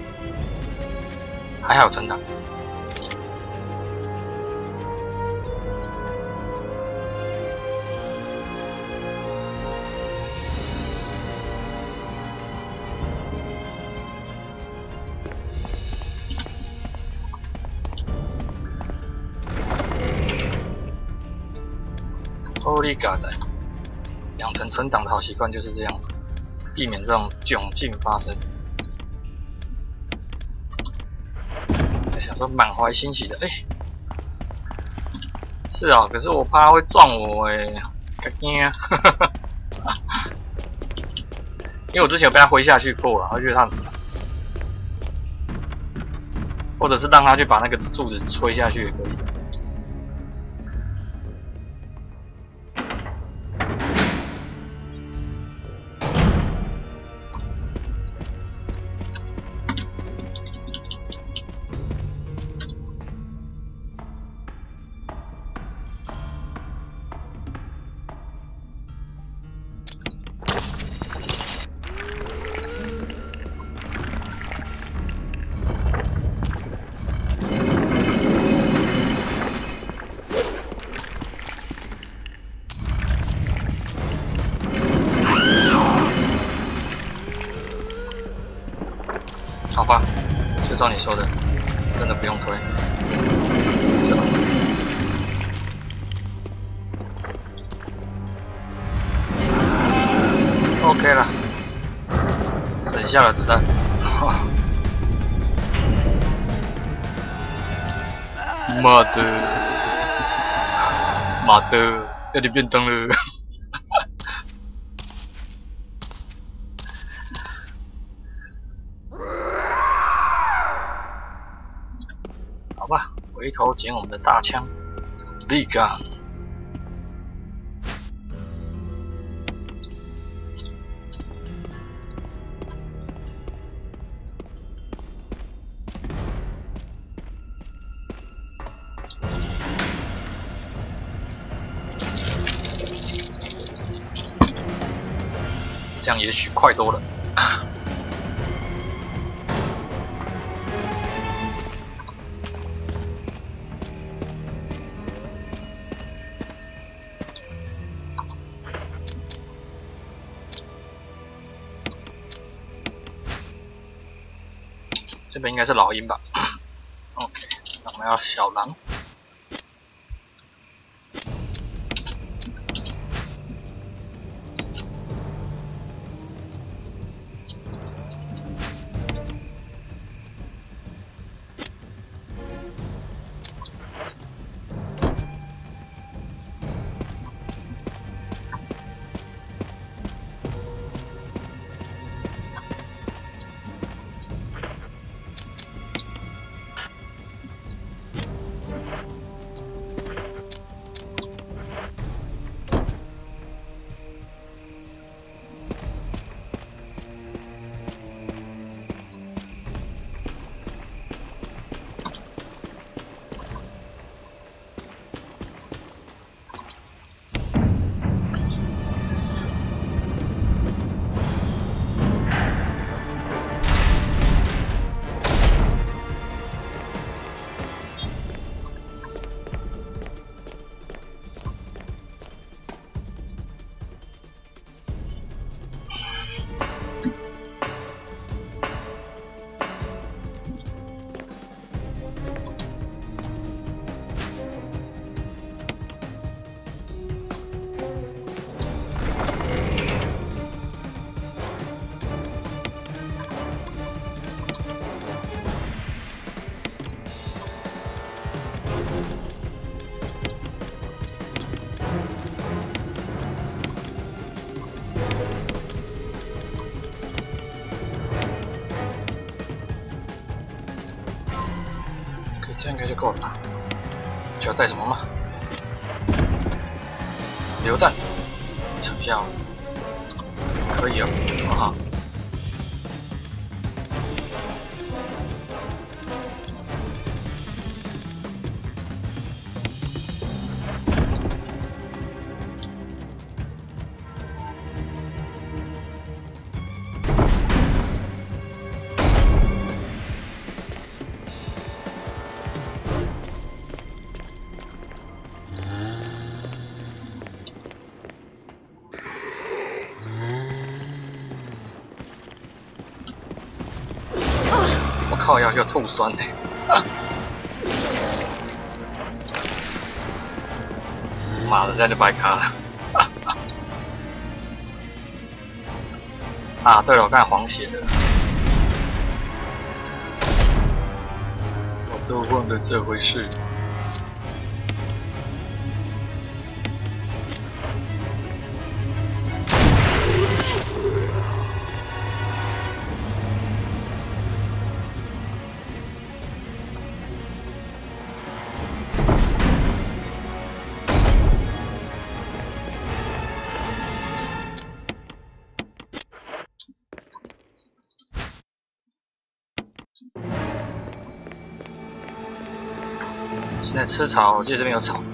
Speaker 1: 还好存档。Holy God！ 养成存档的好习惯就是这样，避免这种窘境发生。想说满怀欣喜的，哎、欸，是啊，可是我怕他会撞我哎、欸，干呀！因为我之前有被他挥下去过了，我觉得他很烦，或者是让他去把那个柱子吹下去也可以。好吧，就照你说的，真的不用推，是吧 ？OK 了，省下了子弹。妈的，妈的，要点变灯了。好吧，回头捡我们的大枪，立竿。这样也许快多了。这边应该是老鹰吧 ？OK， 那我们要小狼。 OK， 这样应该就够了吧？需要带什么吗？榴弹，尝一下哦。可以哦，很好。靠腰又吐酸嘞、欸！妈的，这样就白卡了。啊，对了，我刚才黄血的，我都忘了这回事。现在吃草，我记得这边有草。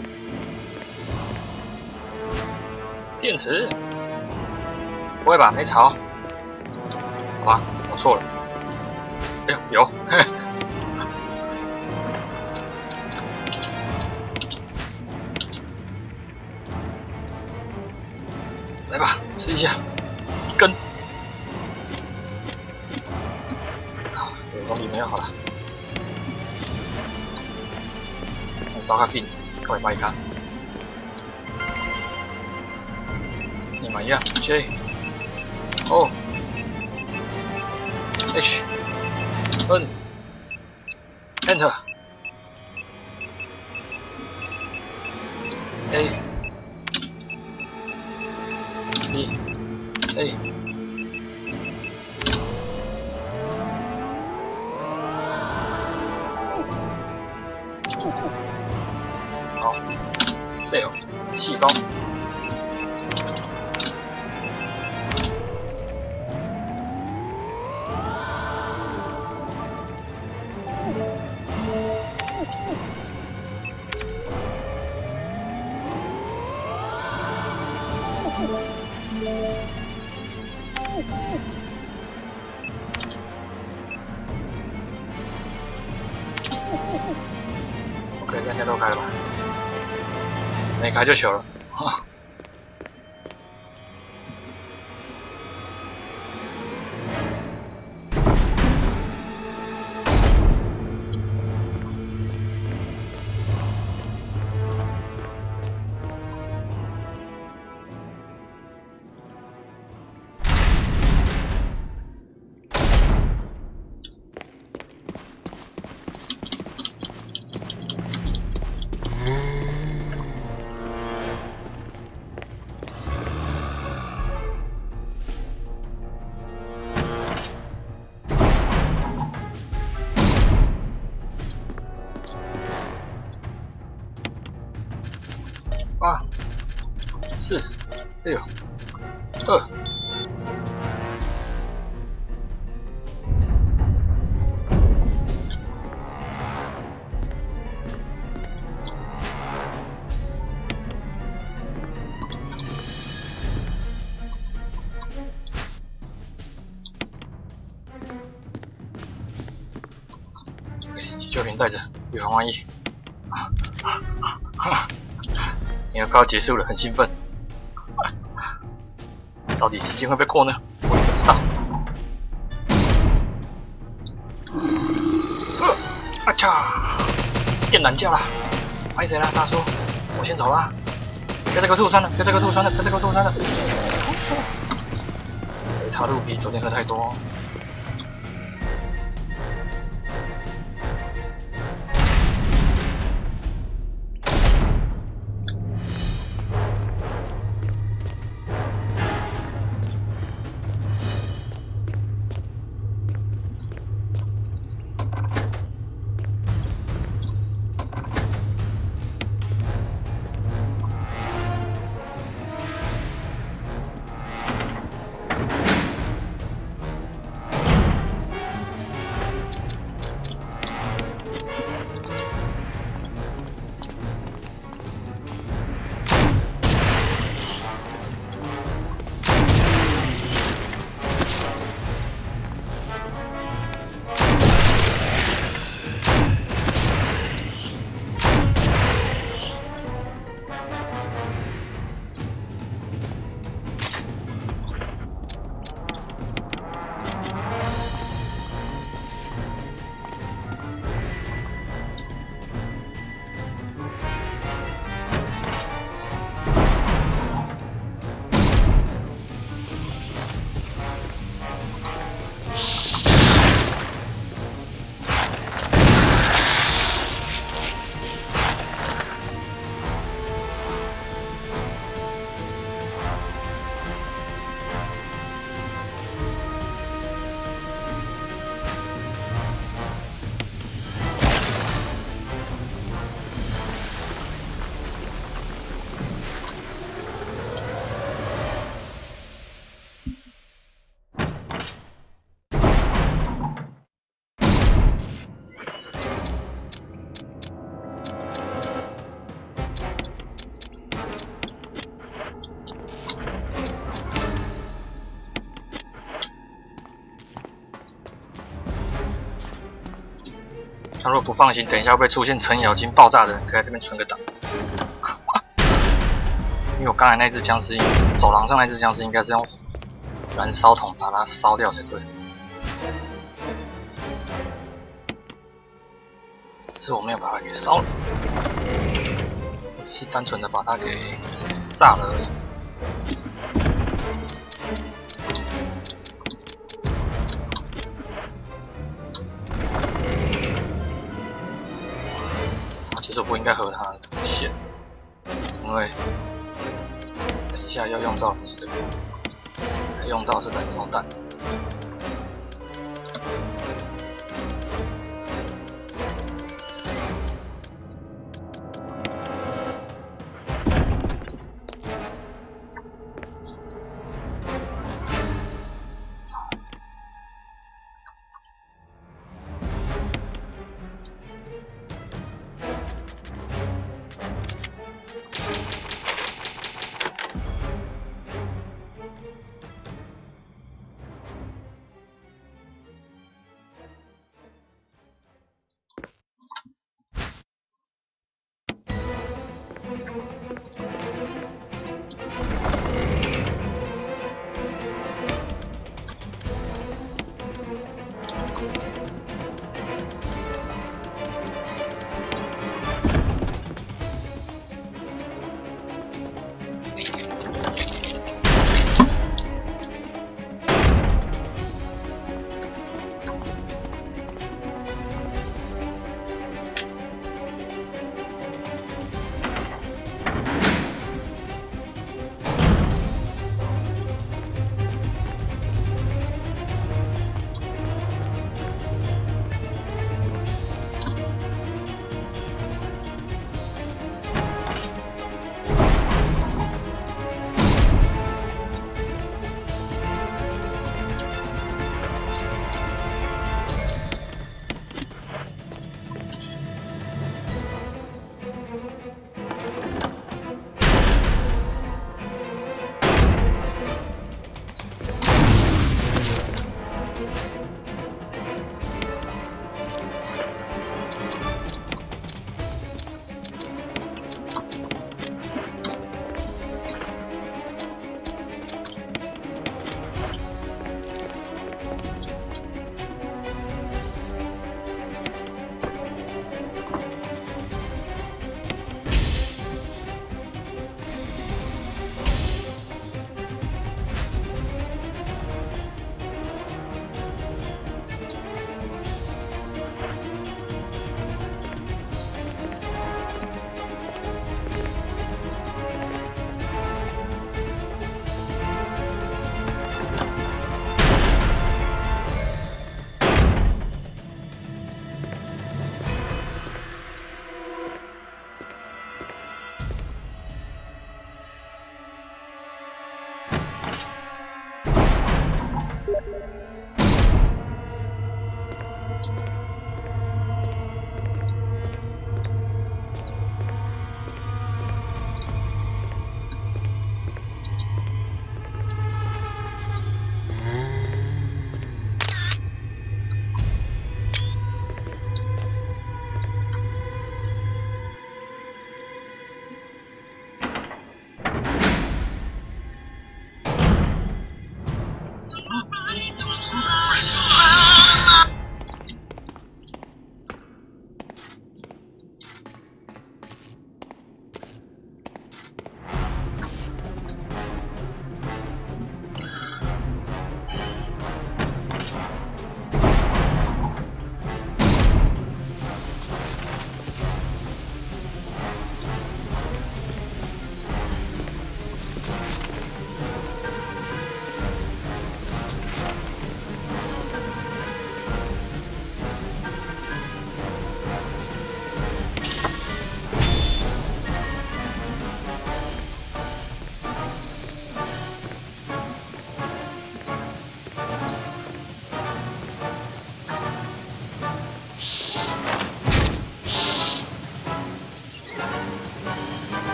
Speaker 1: 电池？不会吧？没草？好吧，我错了。哎呦，有，嘿。来吧，吃一下，一根。好，有总比没有好了。找下病，快买卡。你买呀 ，J， O， H， N， Enter， A， B， A。好 ，cell 细胞，OK， 这些都开了吧？没开就糗了。八、四、六、二。急救瓶带着，预防万一。啊啊啊啊你要快要结束了，很兴奋。到底时间会不会过呢？我也不知道。呃，啊嚓！电懒觉啦！拍谁啦，大叔？我先走啦！别再给我吐酸了！别再给我吐酸了！别再给我吐酸了！维他露比昨天喝太多。 他如果不放心，等一下会不会出现程咬金爆炸的人，可以在这边存个档。因为我刚才那只僵尸，走廊上那只僵尸应该是用燃烧桶把它烧掉才对。只是我没有把它给烧了，我只是单纯的把它给炸了而已。其实我不应该喝它的血，因为等一下要用到的不是这个，要用到的是燃烧弹。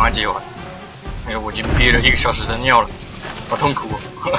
Speaker 1: 快解完，因为我已经憋了一个小时的尿了，好痛苦哦。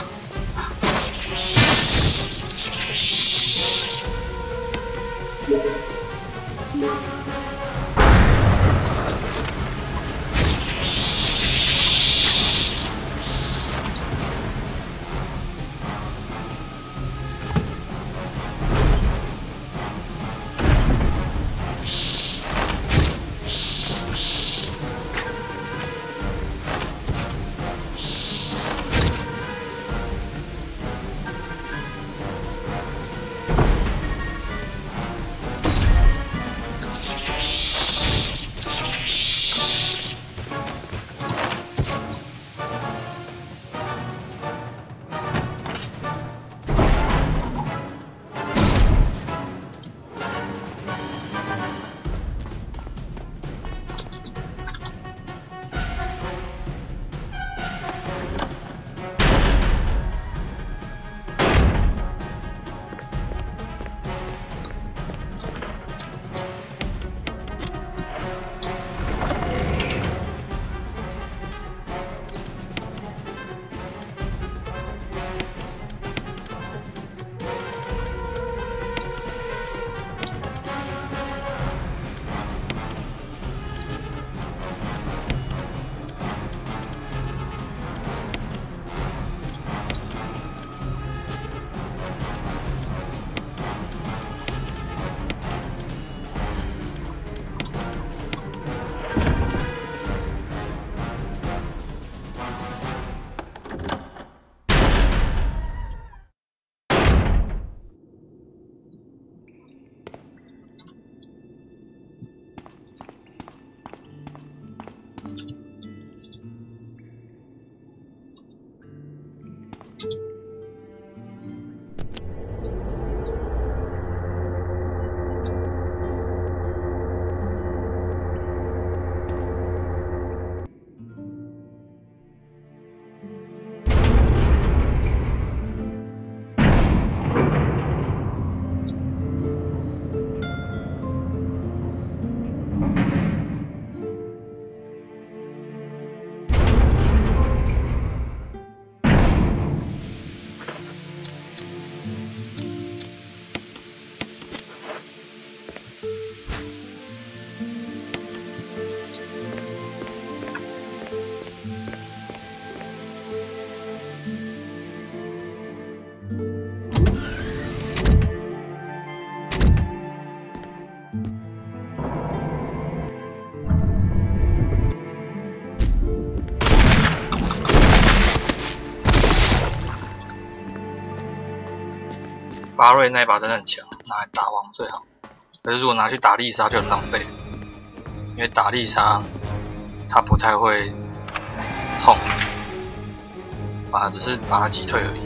Speaker 1: 巴瑞那一把真的很强，拿来打王最好。可是如果拿去打丽莎就很浪费，因为打丽莎她不太会痛，反而只是把它击退而已。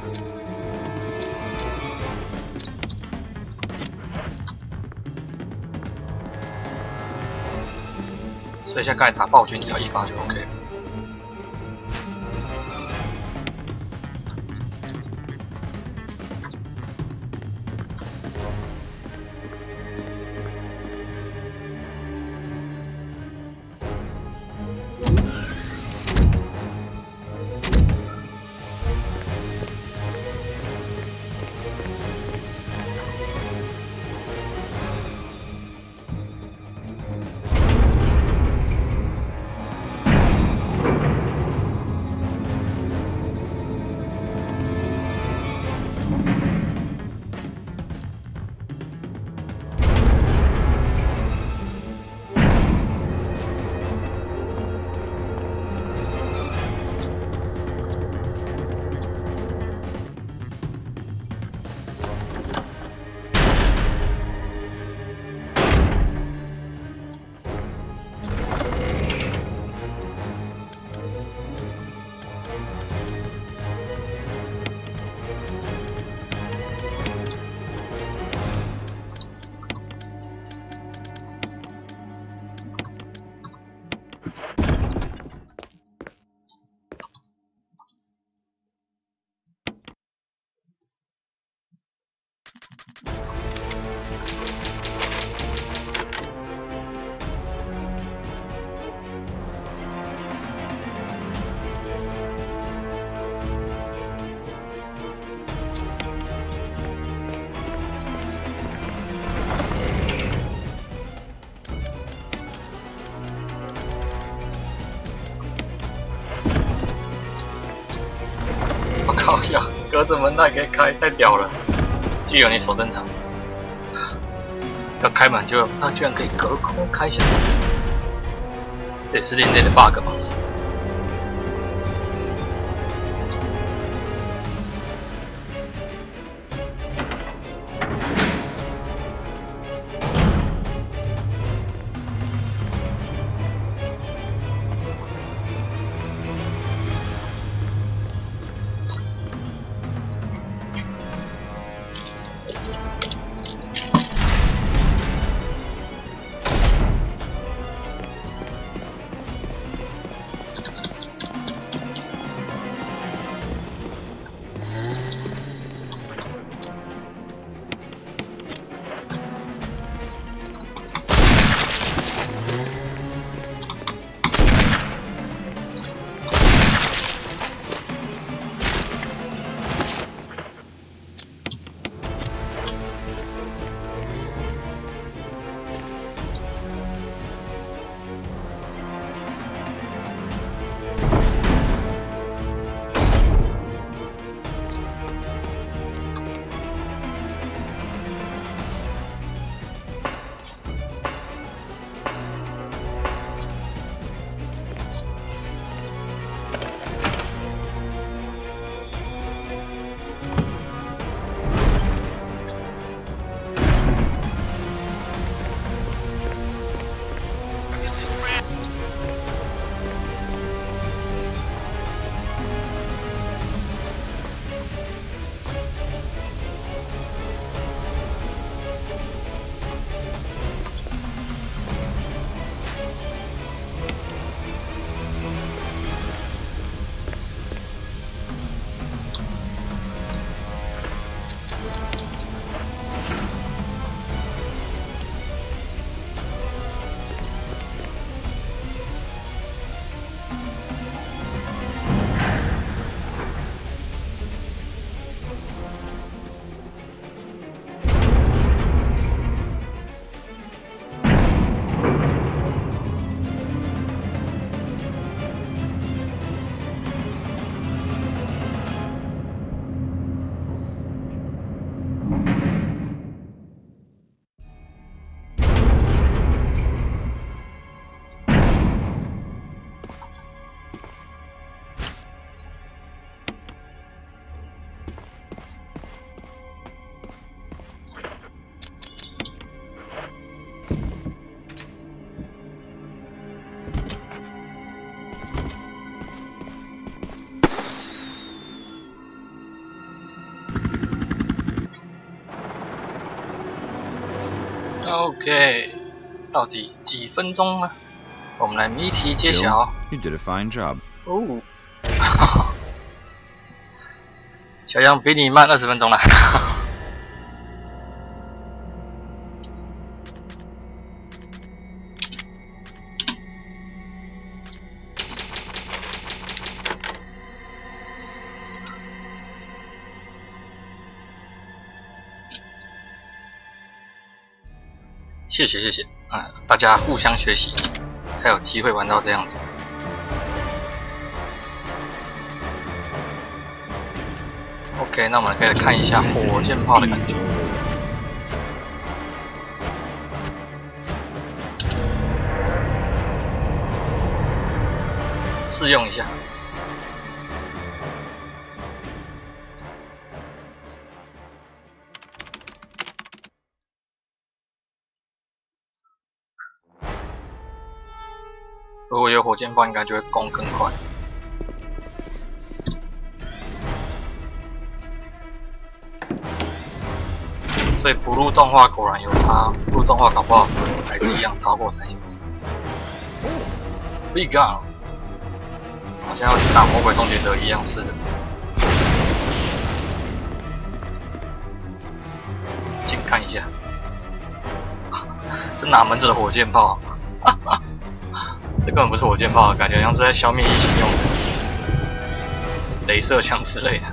Speaker 1: 所以像刚才打暴君只要一发就 OK 了。 靠呀，隔着门那可以开，太屌了！具有你手真长，要开门就它居然可以隔空开下来，这也是另类的 bug 嘛。OK， 到底几分钟呢？我们来谜题揭晓。
Speaker 3: You did a fine job.
Speaker 1: 哦，小杨比你慢二十分钟了。谢谢谢谢，啊、嗯，大家互相学习，才有机会玩到这样子。OK， 那我们可以来看一下火箭炮的感觉。试用一下。如果有火箭炮，应该就会攻更快。所以不录动画果然有差，录动画搞不好还是一样超过三小时。Big Gun， 好像要去打魔鬼终结者一样似的。近看一下，这哪门子的火箭炮啊？这根本不是火箭炮，感觉像是在消灭异形用的雷射枪之类的。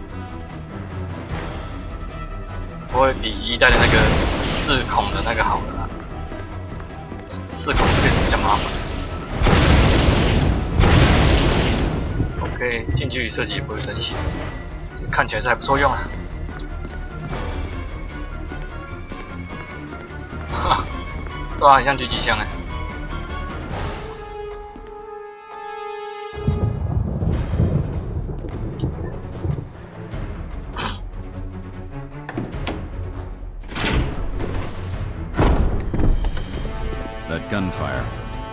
Speaker 1: 不会比一代的那个四孔的那个好的啦，四孔确实比较麻烦。OK， 近距离射击也不会生血，这看起来是还不错用啊。哈，对啊，很像狙击枪哎。
Speaker 3: That gunfire.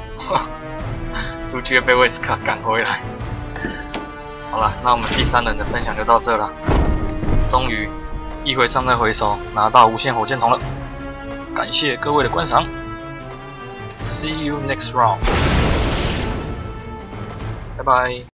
Speaker 1: 出去被威斯卡赶回来。好了，那我们第三人的分享就到这了。终于，一回上再回首，拿到无限火箭筒了。感谢各位的观赏 ，See you next round，拜拜。